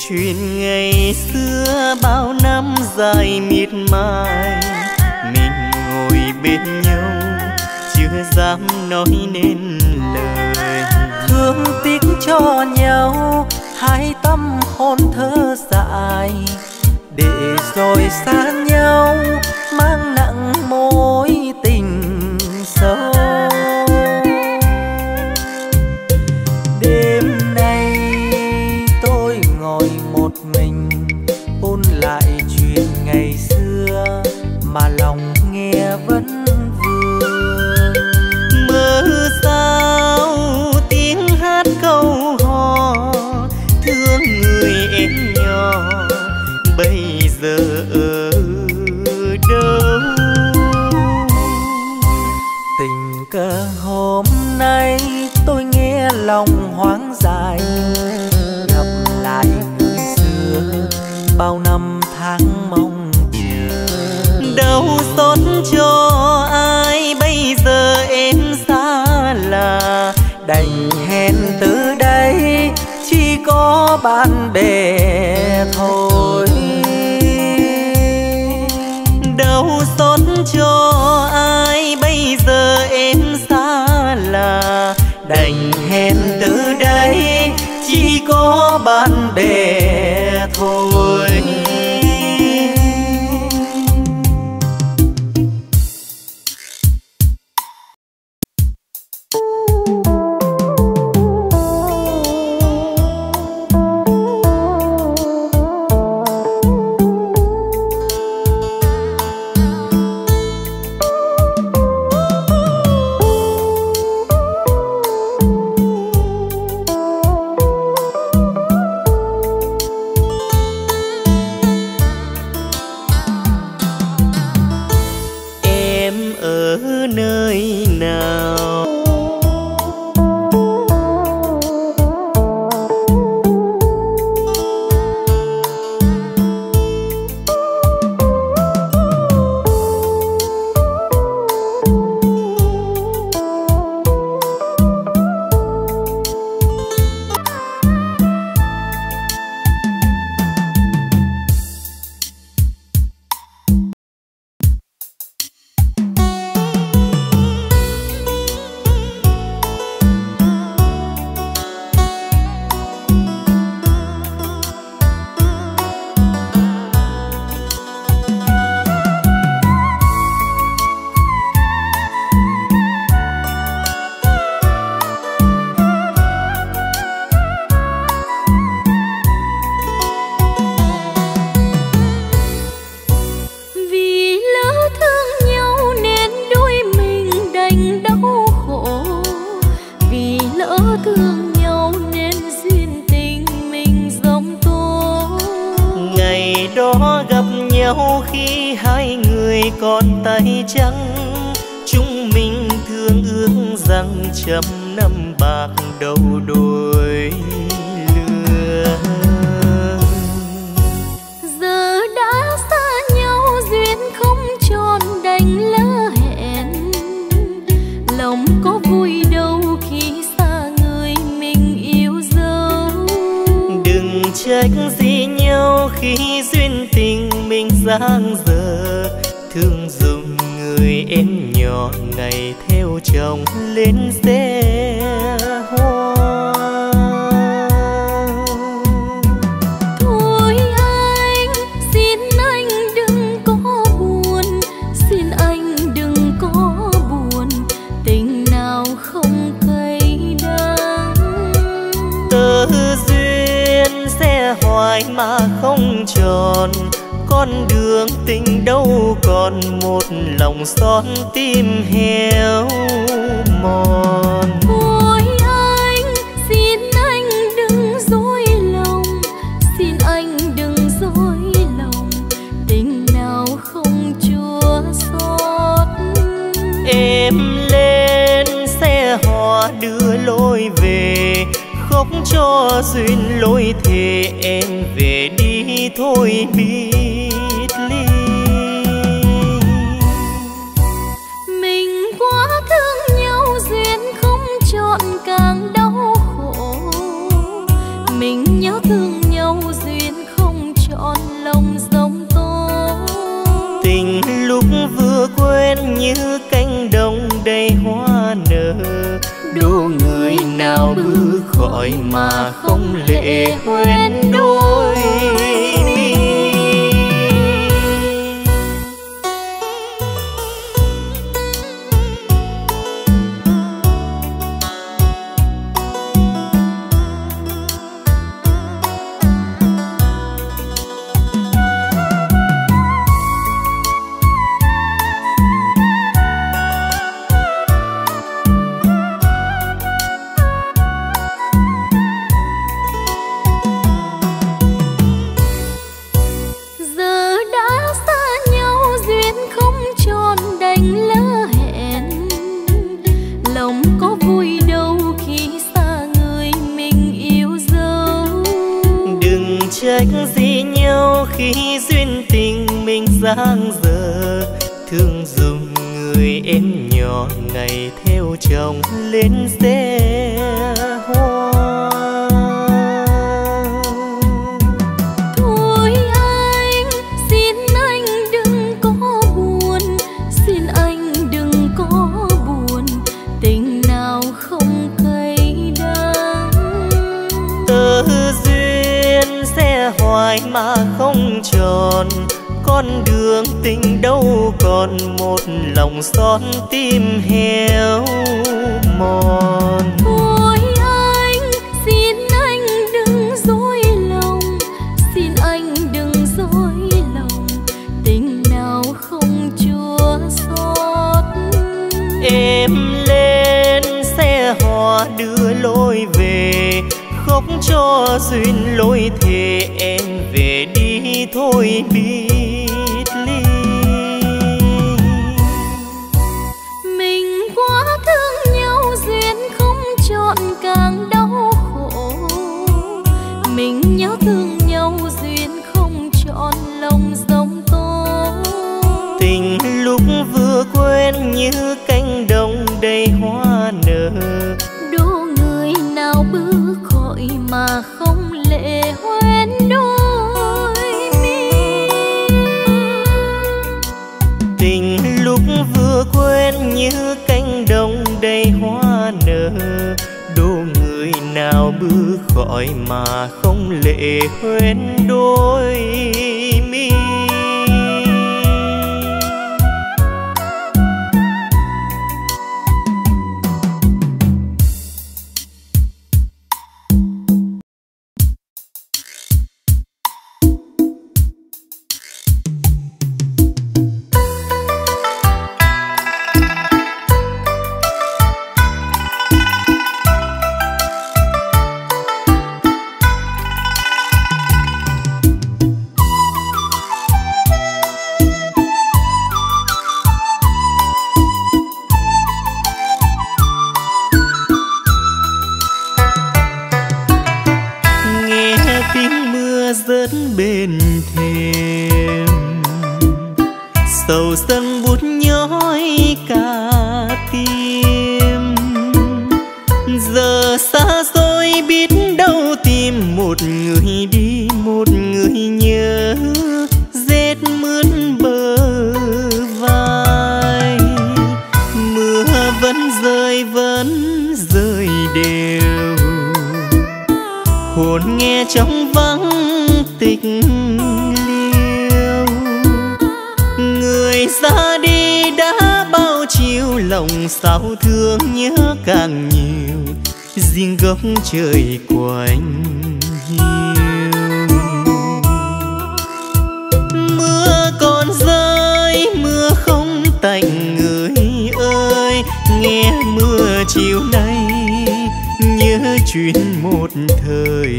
A: chuyện ngày xưa bao năm dài miệt mài, mình ngồi bên nhau chưa dám nói nên lời.
E: Thương tiếc cho nhau hai tâm hồn thơ dại, để rồi xa nhau mang nặng mối tình sâu. Đêm nay tôi ngồi một mình ôn lại chuyện ngày xưa mà lòng nghe vẫn vương.
A: Mơ sao tiếng hát câu hò thương người em nhỏ bây giờ ở đâu.
E: Tình cờ hôm nay tôi nghe lòng hoang dại, gặp lại người xưa bao năm tháng mong chờ.
A: Đau xót cho ai bây giờ em xa lạ,
E: đành hẹn từ đây chỉ có bạn bè thôi.
A: Đau xót cho ai bây giờ em xa lạ,
E: đành hẹn từ đây chỉ có bạn bè thôi.
A: Khi hai người còn tay trắng, chúng mình thương ước rằng trăm năm bạc đầu đôi lứa.
C: Giờ đã xa nhau duyên không tròn đành lỡ hẹn, lòng có vui đâu khi xa người mình yêu dấu.
A: Đừng trách gì nhau khi duyên tình mình giang dở, thương dùng người em nhỏ ngày theo chồng lên xe hoa.
C: Thôi anh, xin anh đừng có buồn, xin anh đừng có buồn, tình nào không cay đắng.
A: Tơ duyên sẽ hoài mà không tròn, con đường tình đâu còn một lòng son tim héo mòn.
C: Ôi anh, xin anh đừng dối lòng, xin anh đừng dối lòng, tình nào không chua xót.
A: Em lên xe hoa đưa lối về, khóc cho duyên lối thề em về đi thôi biết ly.
C: Mình quá thương nhau duyên không trọn càng đau khổ, mình nhớ thương nhau duyên
A: vừa quen như cánh đồng đầy hoa nở. Đố người nào bước khỏi mà không lệ hoen đôi mi. Khi duyên tình mình giang dở, thương dùng người em nhỏ ngày theo chồng lên xe hoa.
C: Thôi anh, xin anh đừng có buồn, xin anh đừng có buồn, tình nào không cay đắng.
A: Tơ duyên sẽ hoài mà không tròn, con đường tình đâu còn một lòng son tim héo mòn.
C: Thôi anh, xin anh đừng dối lòng, xin anh đừng dối lòng, tình nào không chua xót.
A: Em lên xe hoa đưa lối về, khóc cho duyên lối thề em về đi thôi biệt ly.
C: Mình quá thương nhau duyên không trọn càng đau khổ, mình nhớ thương nhau duyên không trọn lòng giống tố.
A: Tình lúc vừa quen như cánh đồng đầy hoa nở,
C: Đố người nào bước khỏi mà không lệ hoen đôi mi.
A: tình lúc vừa quen như cánh đồng đầy hoa nở, đố người nào bước khỏi mà không lệ hoen đôi mi. Rớt bên thềm sầu sân bút nhói cả tim. Giờ xa xôi biết đâu tìm một người đi một người nhớ, rét mướt bờ vai. Mưa vẫn rơi vẫn rơi đều, hồn nghe trong vắng tịch liêu. Người ra đi đã bao chiều, lòng sao thương nhớ càng nhiều, riêng góc trời quạnh hiu. Mưa còn rơi mưa không tạnh người ơi, nghe mưa chiều nay nhớ chuyện một thời.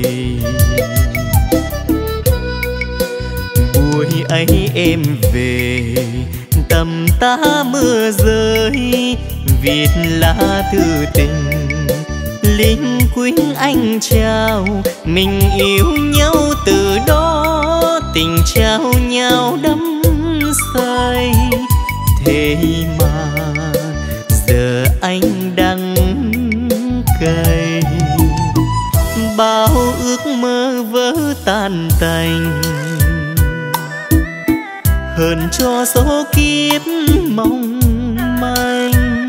A: Buổi ấy em về tầm ta mưa rơi, viết lá thư tình linh quýnh anh trao. Mình yêu nhau từ đó, tình trao nhau đắm say. Thế mà giờ anh đắng cay, bao ước mơ vỡ tan tành. hờn cho số kiếp mong manh.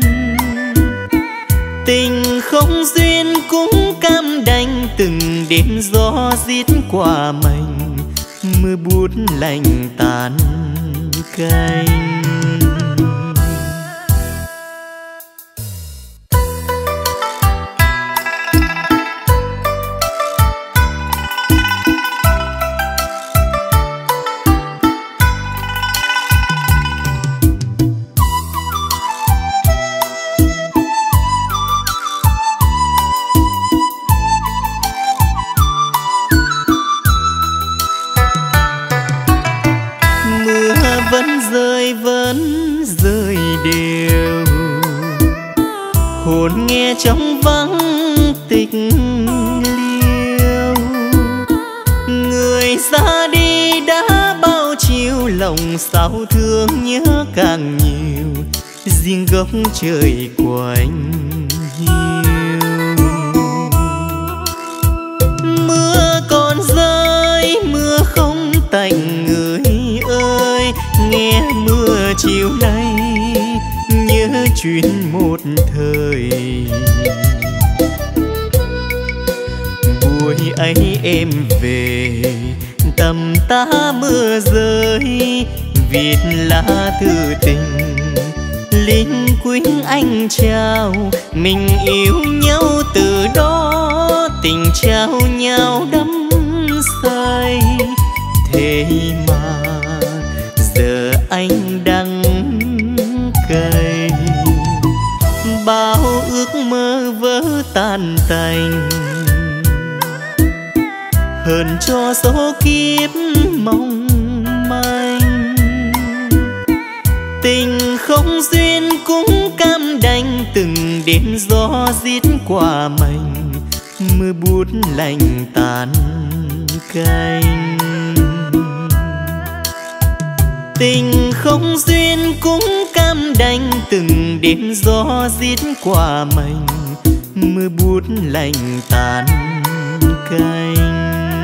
A: Tình không duyên cũng cam đành, từng đêm gió rít qua mành, mưa bút lạnh tàn canh. Hồn nghe trong vắng tịch liêu, người ra đi đã bao chiều, lòng sao thương nhớ càng nhiều, riêng góc trời quạnh hiu. Mưa còn rơi, mưa không tạnh người ơi, nghe mưa chiều nay nhớ chuyện một thời. Buổi ấy em về tầm ta mưa rơi, viết lá thư tình linh quýnh anh trao. Mình yêu nhau từ đó, tình trao nhau đắm say. Thế mà giờ anh đắng cay, bao ước mơ vỡ tan tành, hờn cho số kiếp mong manh. Tình không duyên cũng cam đành, từng đêm gió rít qua mành, mưa bút lạnh tàn canh. Tình không duyên cũng cam đành, từng đêm gió rít qua mành, mưa bút lạnh tàn canh.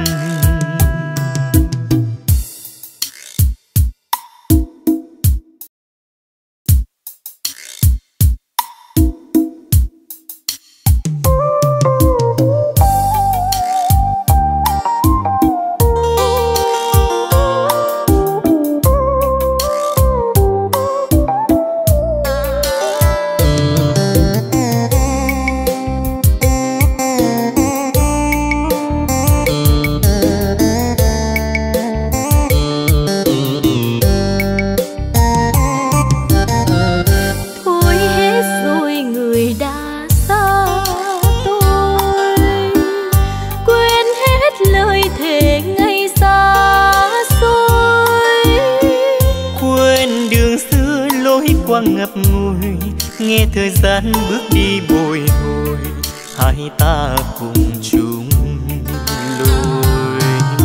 A: Ngập ngùi nghe thời gian bước đi bồi hồi, hai ta cùng chung lối.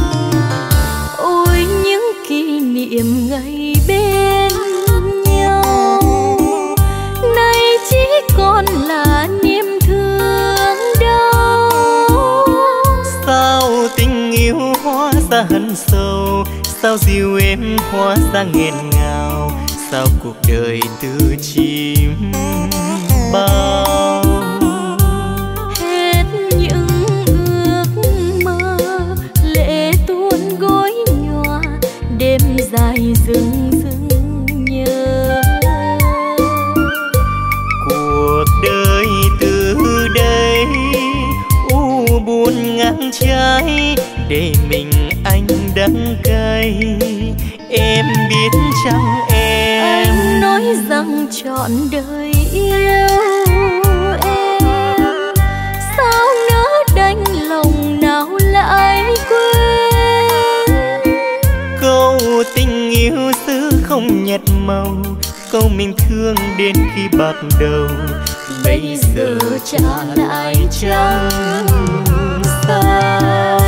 C: Ôi những kỷ niệm ngày bên nhau, nay chỉ còn là niềm thương đau.
A: Sao tình yêu hóa ra hận sâu, sao dịu em hóa ra nghẹn ngào, sao cuộc đời từ chim bao.
C: Hết những ước mơ lệ tuôn gối nhòa, đêm dài rừng rừng nhớ.
A: Cuộc đời từ đây u buồn ngang trái, để mình anh đắng cay. Em biết chăng em,
C: anh nói rằng trọn đời yêu em, sao nỡ đành lòng nào lại quên.
A: Câu tình yêu xứ không nhạt màu, câu mình thương đến khi bạc đầu, bây giờ trả lại chẳng sao.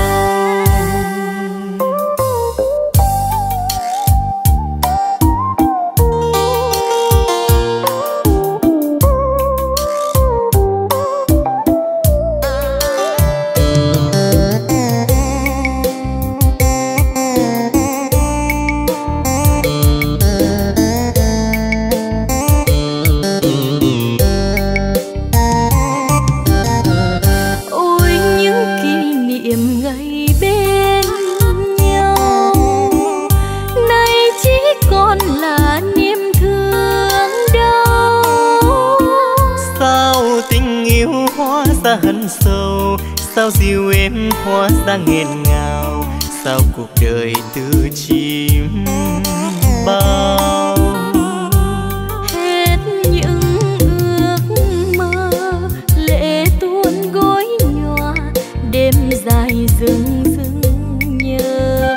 A: xa hận sâu, sao dìu em hóa ra nghẹn ngào, sao cuộc đời từ chim bao.
C: Hết những ước mơ lệ tuôn gối nhòa, đêm dài rừng rừng nhớ.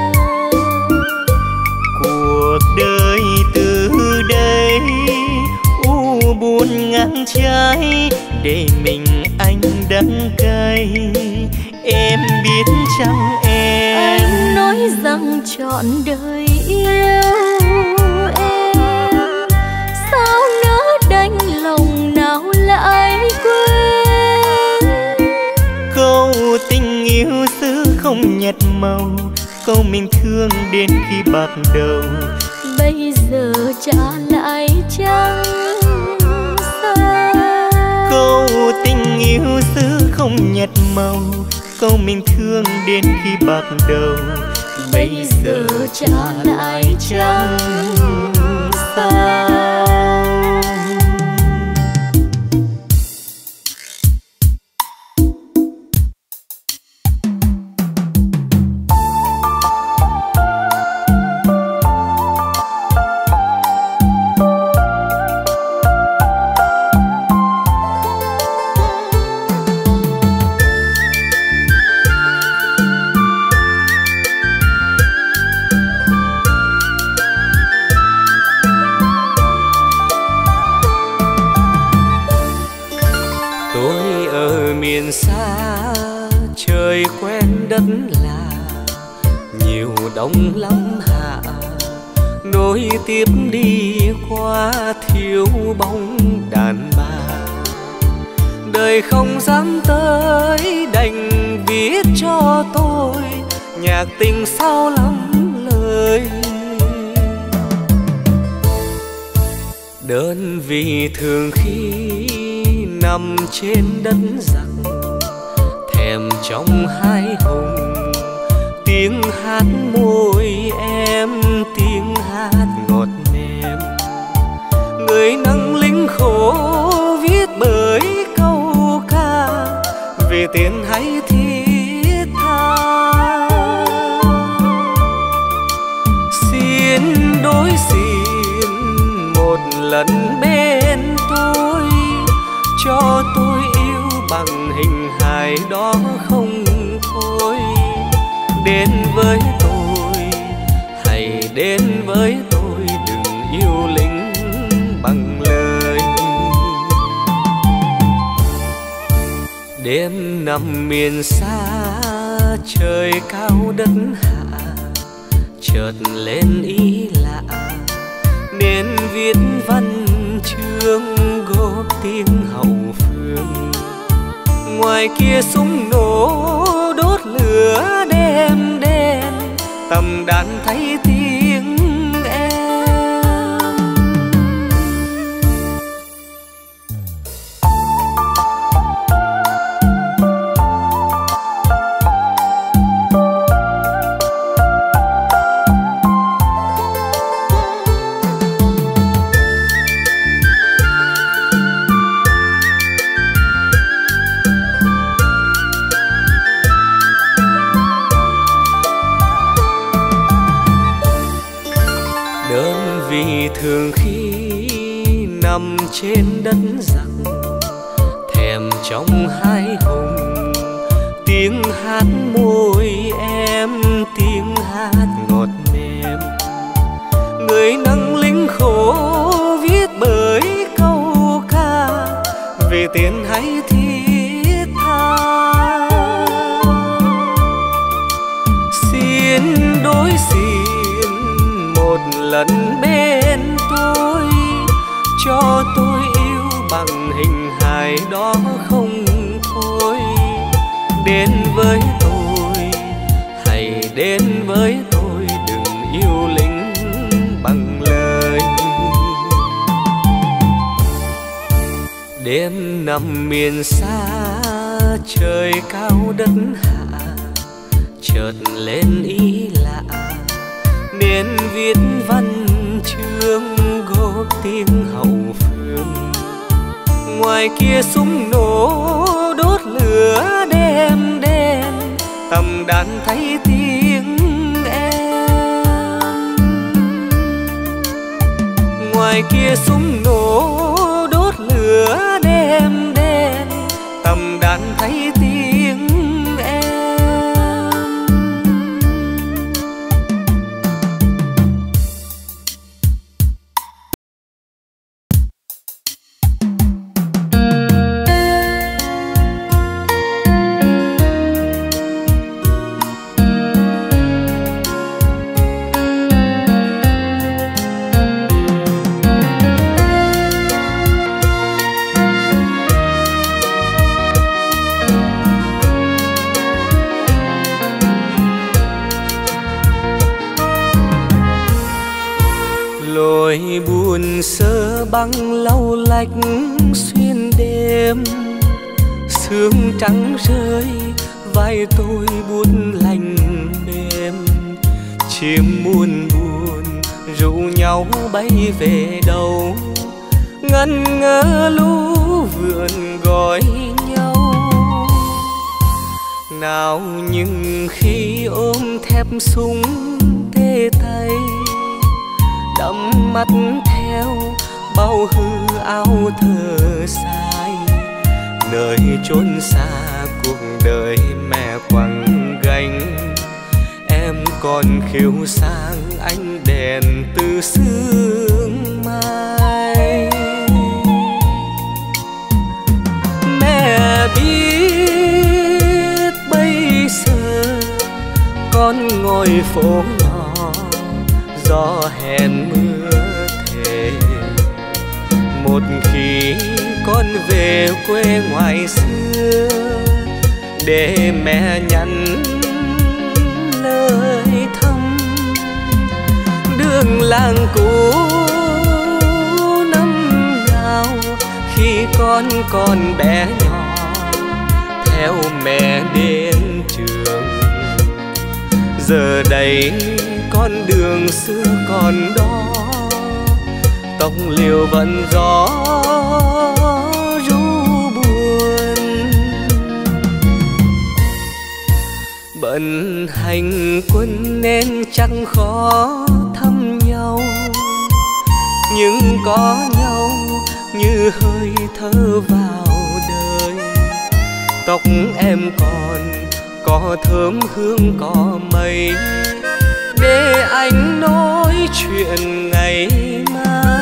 A: Cuộc đời từ đây u buồn ngang trái, để mình anh đắng cay. Em biết chăng em,
C: anh nói rằng trọn đời yêu em, sao nỡ đành lòng nào lại quên.
A: câu tình yêu xứ không nhạt màu, câu mình thương đến khi bạc đầu.
C: Bây giờ trả lại chăng sao?
A: Câu tình yêu xứ không nhạt màu, câu mình thương đến khi bạc đầu. Bây giờ trả lại chăng sao?
B: miền xa trời quen đất lạ, nhiều đông lắm hạ nối tiếp đi qua thiếu bóng đàn bà. Đời không dám tới đành viết cho tôi nhạc tình sao lắm lời. Đơn vì thường khi nằm trên đất giặc, thèm trong hai hồng tiếng hát môi em, tiếng hát ngọt mềm. Người nắng lính khổ viết bởi câu ca về tiền hay thiết tha. Xin đối xin một lần bên tôi, cho tôi yêu bằng hình hài đó không thôi. Đến với tôi, hãy đến với tôi, đừng yêu lính bằng lời. Đêm nằm miền xa trời cao đất hạ, chợt lên ý lạ nên viết văn chương góp tiếng hậu phương. Ngoài kia súng nổ đốt lửa đêm đen, tầm đàn thấy tiếng em. Thường khi nằm trên đất giặc, thèm trong hai hồng tiếng hát môi em, tiếng hát ngọt mềm. Người nắng lính khổ viết bởi câu ca về tiền hay thiết tha. Xin đối xin một lần bên tôi, cho tôi yêu bằng hình hài đó không thôi. Đến với tôi, hãy đến với tôi, đừng yêu lính bằng lời. Đêm nằm miền xa trời cao đất hạ, chợt lên ý lạ nên viết văn chương góp tiếng hậu phương. Ngoài kia súng nổ đốt đốt lửa đêm đen, tầm đàn thấy tiếng em. Ngoài kia súng nổ đốt lửa đêm đen, tầm đàn thấy tiếng em. Lối buồn sơ băng lau lách xuyên đêm, sương trắng rơi vai tôi buốt lạnh mềm. Chim muôn buồn rủ nhau bay về đâu, ngân ngơ lũ vườn gọi nhau. Nào nhưng khi ôm thép súng tê tay, đắm mắt theo bao hư áo thơ sai, nơi chốn xa cuộc đời mẹ quăng gánh. Em còn khiêu sang ánh đèn từ sương mai. Mẹ biết bây giờ con ngồi phố nhỏ, gió hẹn mưa thề. Một khi con về quê ngoài xưa, để mẹ nhắn lời thăm. Đường làng cũ năm nào khi con còn bé nhỏ, theo mẹ đến trường. Giờ đây con đường xưa còn đó, tóc liều vẫn gió ru buồn. Bận hành quân nên chẳng khó thăm nhau, nhưng có nhau như hơi thở vào đời. Tóc em còn có thơm hương có mây, để anh nói chuyện ngày mai.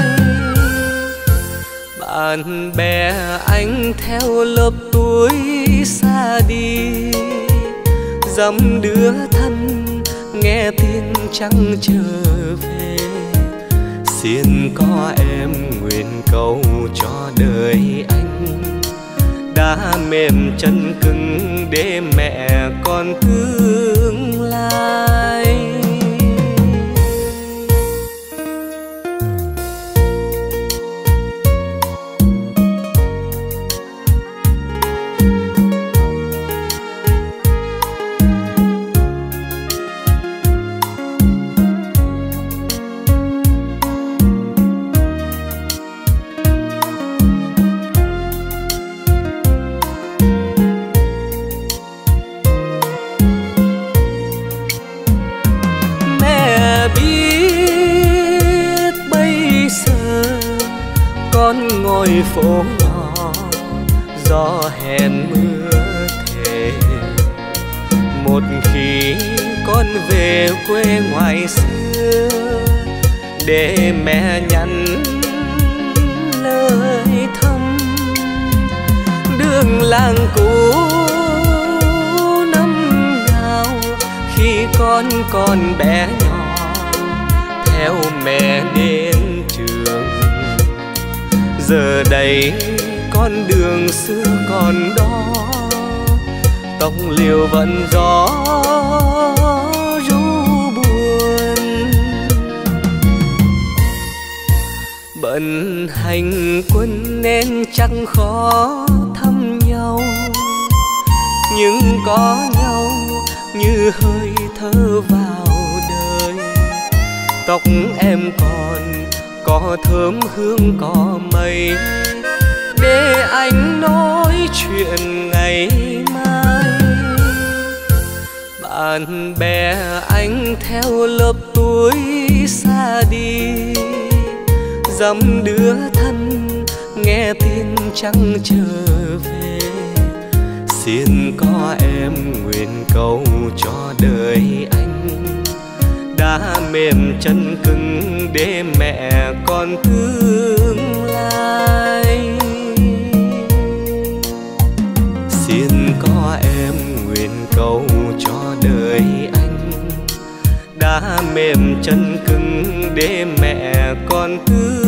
B: Bạn bè anh theo lớp tuổi xa đi, dăm đứa thân nghe tin chẳng trở về. Xin có em nguyện cầu cho đời anh, đã mềm chân cứng để mẹ con tương lai. Con ngồi phố nhỏ, gió hẹn mưa thề. Một khi con về quê ngoài xưa, để mẹ nhắn lời thăm. Đường làng cũ năm nào khi con còn bé nhỏ, theo mẹ đến trường. Giờ đây con đường xưa còn đó, tóc liều vẫn gió ru buồn. Bận hành quân nên chẳng khó thăm nhau, nhưng có nhau như hơi thở vào đời. Tóc em còn có thơm hương có mây, để anh nói chuyện ngày Bạn bè anh theo lớp tuổi xa đi, dăm đứa thân nghe tin chẳng trở về. Xin có em nguyện cầu cho đời anh đã mềm chân cứng để mẹ con tương lai. Xin có em nguyện cầu cho đời anh đã mềm chân cứng để mẹ con tương